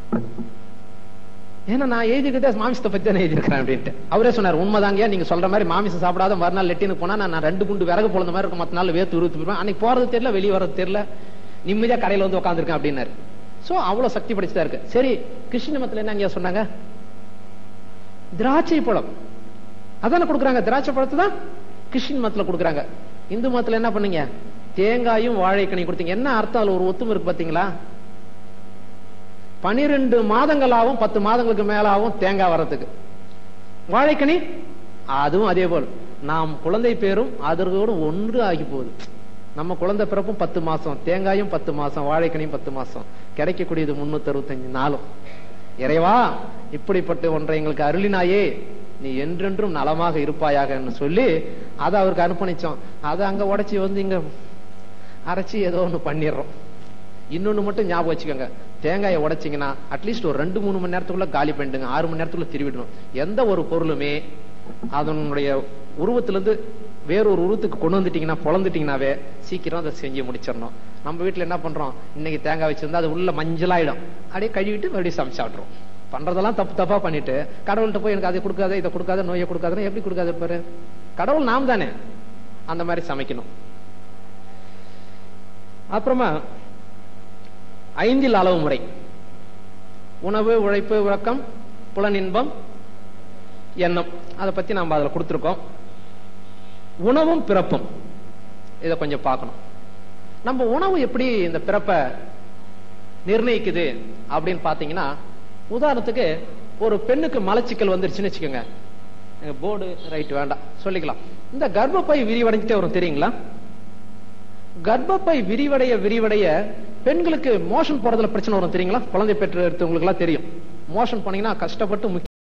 ஏன்னா நான் எழுதிக்கிட்டே மாமிசத்தை பத்தி தான் எழுதியிருக்கிறேன் அப்படின்ட்டு. அவரே சொன்னார், உண்மைதாங்க, நீங்க சொல்ற மாதிரி மாமிசம் சாப்பிடாத மறுநாள் லெட்டினுக்கு போனா நான் 2 குண்டு விறகு போல மாதிரி இருக்கும், மற்ற நாள் வேத்து உருத்து போயிருப்பேன், அன்னைக்கு போறது தெரியல, வெளியே வர்றது தெரியல, நிம்மதியா கடையில உட்காந்துருக்கேன் அப்படின்னாரு. சோ அவ்வளவு சக்தி படைச்சுதான் இருக்கு. சரி, கிருஷ்ண மதத்துல என்ன சொன்னாங்க? திராட்சை பழம் அதான கொடுக்குறாங்க. திராட்சை பழத்தை தான் கிருஷ்ண மதத்துல கொடுக்குறாங்க. இந்து மதத்துல என்ன பண்ணீங்க? தேங்காயும் வாழைக்கனி கொடுத்தீங்க. என்ன அர்த்தம்? அதுல ஒரு ஒத்துமை இருக்கு பாத்தீங்களா? 12 மாதங்களாகவும் 10 மாதங்களுக்கு மேலாகவும் தேங்காய் வரத்துக்கு. வாழைக்கனி அதுவும் அதே போல். நாம் குழந்தை பேரும் அதற்கோடு ஒன்று ஆகி போகுது. நம்ம குழந்தை பிறப்பும் 10 மாசம், தேங்காயும் 10 மாசம், வாழைக்கனியும் 10 மாசம், கிடைக்கக்கூடியது 365 நாளும். இறைவா இப்படிப்பட்ட ஒன்றை எங்களுக்கு அருளினாயே, நீ என்றென்றும் நலமாக இருப்பாயாக சொல்லி அதை அவருக்கு அர்ப்பணிச்சோம். அதை அங்க உடைச்சி இங்க அரைச்சி ஏதோ ஒண்ணு பண்ணிடுறோம். இன்னொன்னு மட்டும் ஞாபகம் வச்சுக்கோங்க, தேங்காயை உடைச்சிங்கன்னா அட்லீஸ்ட் ஒரு 2-3 மணி நேரத்துக்குள்ள காலி பண்ணிடுங்க, 6 மணி நேரத்துக்குள்ள திருவிடணும். எந்த ஒரு பொருளுமே அதனுடைய உருவத்திலிருந்து வேறொரு உருவத்துக்கு கொண்டு வந்துட்டீங்கன்னா, பொழந்துட்டீங்கன்னாவே சீக்கிரம் அதை செஞ்சு முடிச்சிடணும். நம்ம வீட்டுல என்ன பண்றோம்? இன்னைக்கு தேங்காய் வச்சிருந்தா அது உள்ள மஞ்சளாயிடும், அப்படியே கழுவிட்டு மறுபடியும் சமைச்சு சாப்பிட்றோம். பண்றதெல்லாம் தப்பா பண்ணிட்டு கடவுள்கிட்ட போய் எனக்கு அதை கொடுக்காத இதை கொடுக்காத நோயை கொடுக்காத எப்படி கொடுக்காத பாரு. கடவுள் நாம் தானே, அந்த மாதிரி சமைக்கணும். அப்புறமா 5 அளவு முறை: உணவு, உழைப்பு, உறக்கம், புலனின்பம், எண்ணம். அதை பத்தி நாம அதுல கொடுத்திருக்கோம். உணவும் பிறப்பும் இத கொஞ்சம் பார்க்கணும். நம்ம உணவு எப்படி இந்த பிறப்பை நிர்ணயிக்குது அப்படின்னு பாத்தீங்கன்னா, உதாரணத்துக்கு ஒரு பெண்ணுக்கு மலச்சிக்கல் வந்துருச்சுன்னு வச்சுக்கோங்க. போர்டு ரைட் வேண்டாம் சொல்லிக்கலாம். இந்த கர்ப்பப்பை விரிவடைஞ்சிட்டே வரும் தெரியுங்களா? கர்ப்பப்பை விரிவடைய விரிவடைய பெண்களுக்கு மோஷன் போறதுல பிரச்சனை வரும் தெரியுங்களா? குழந்தை பெற்று எடுத்தவங்களுக்கு எல்லாம் தெரியும். மோஷன் போனீங்கன்னா கஷ்டப்பட்டு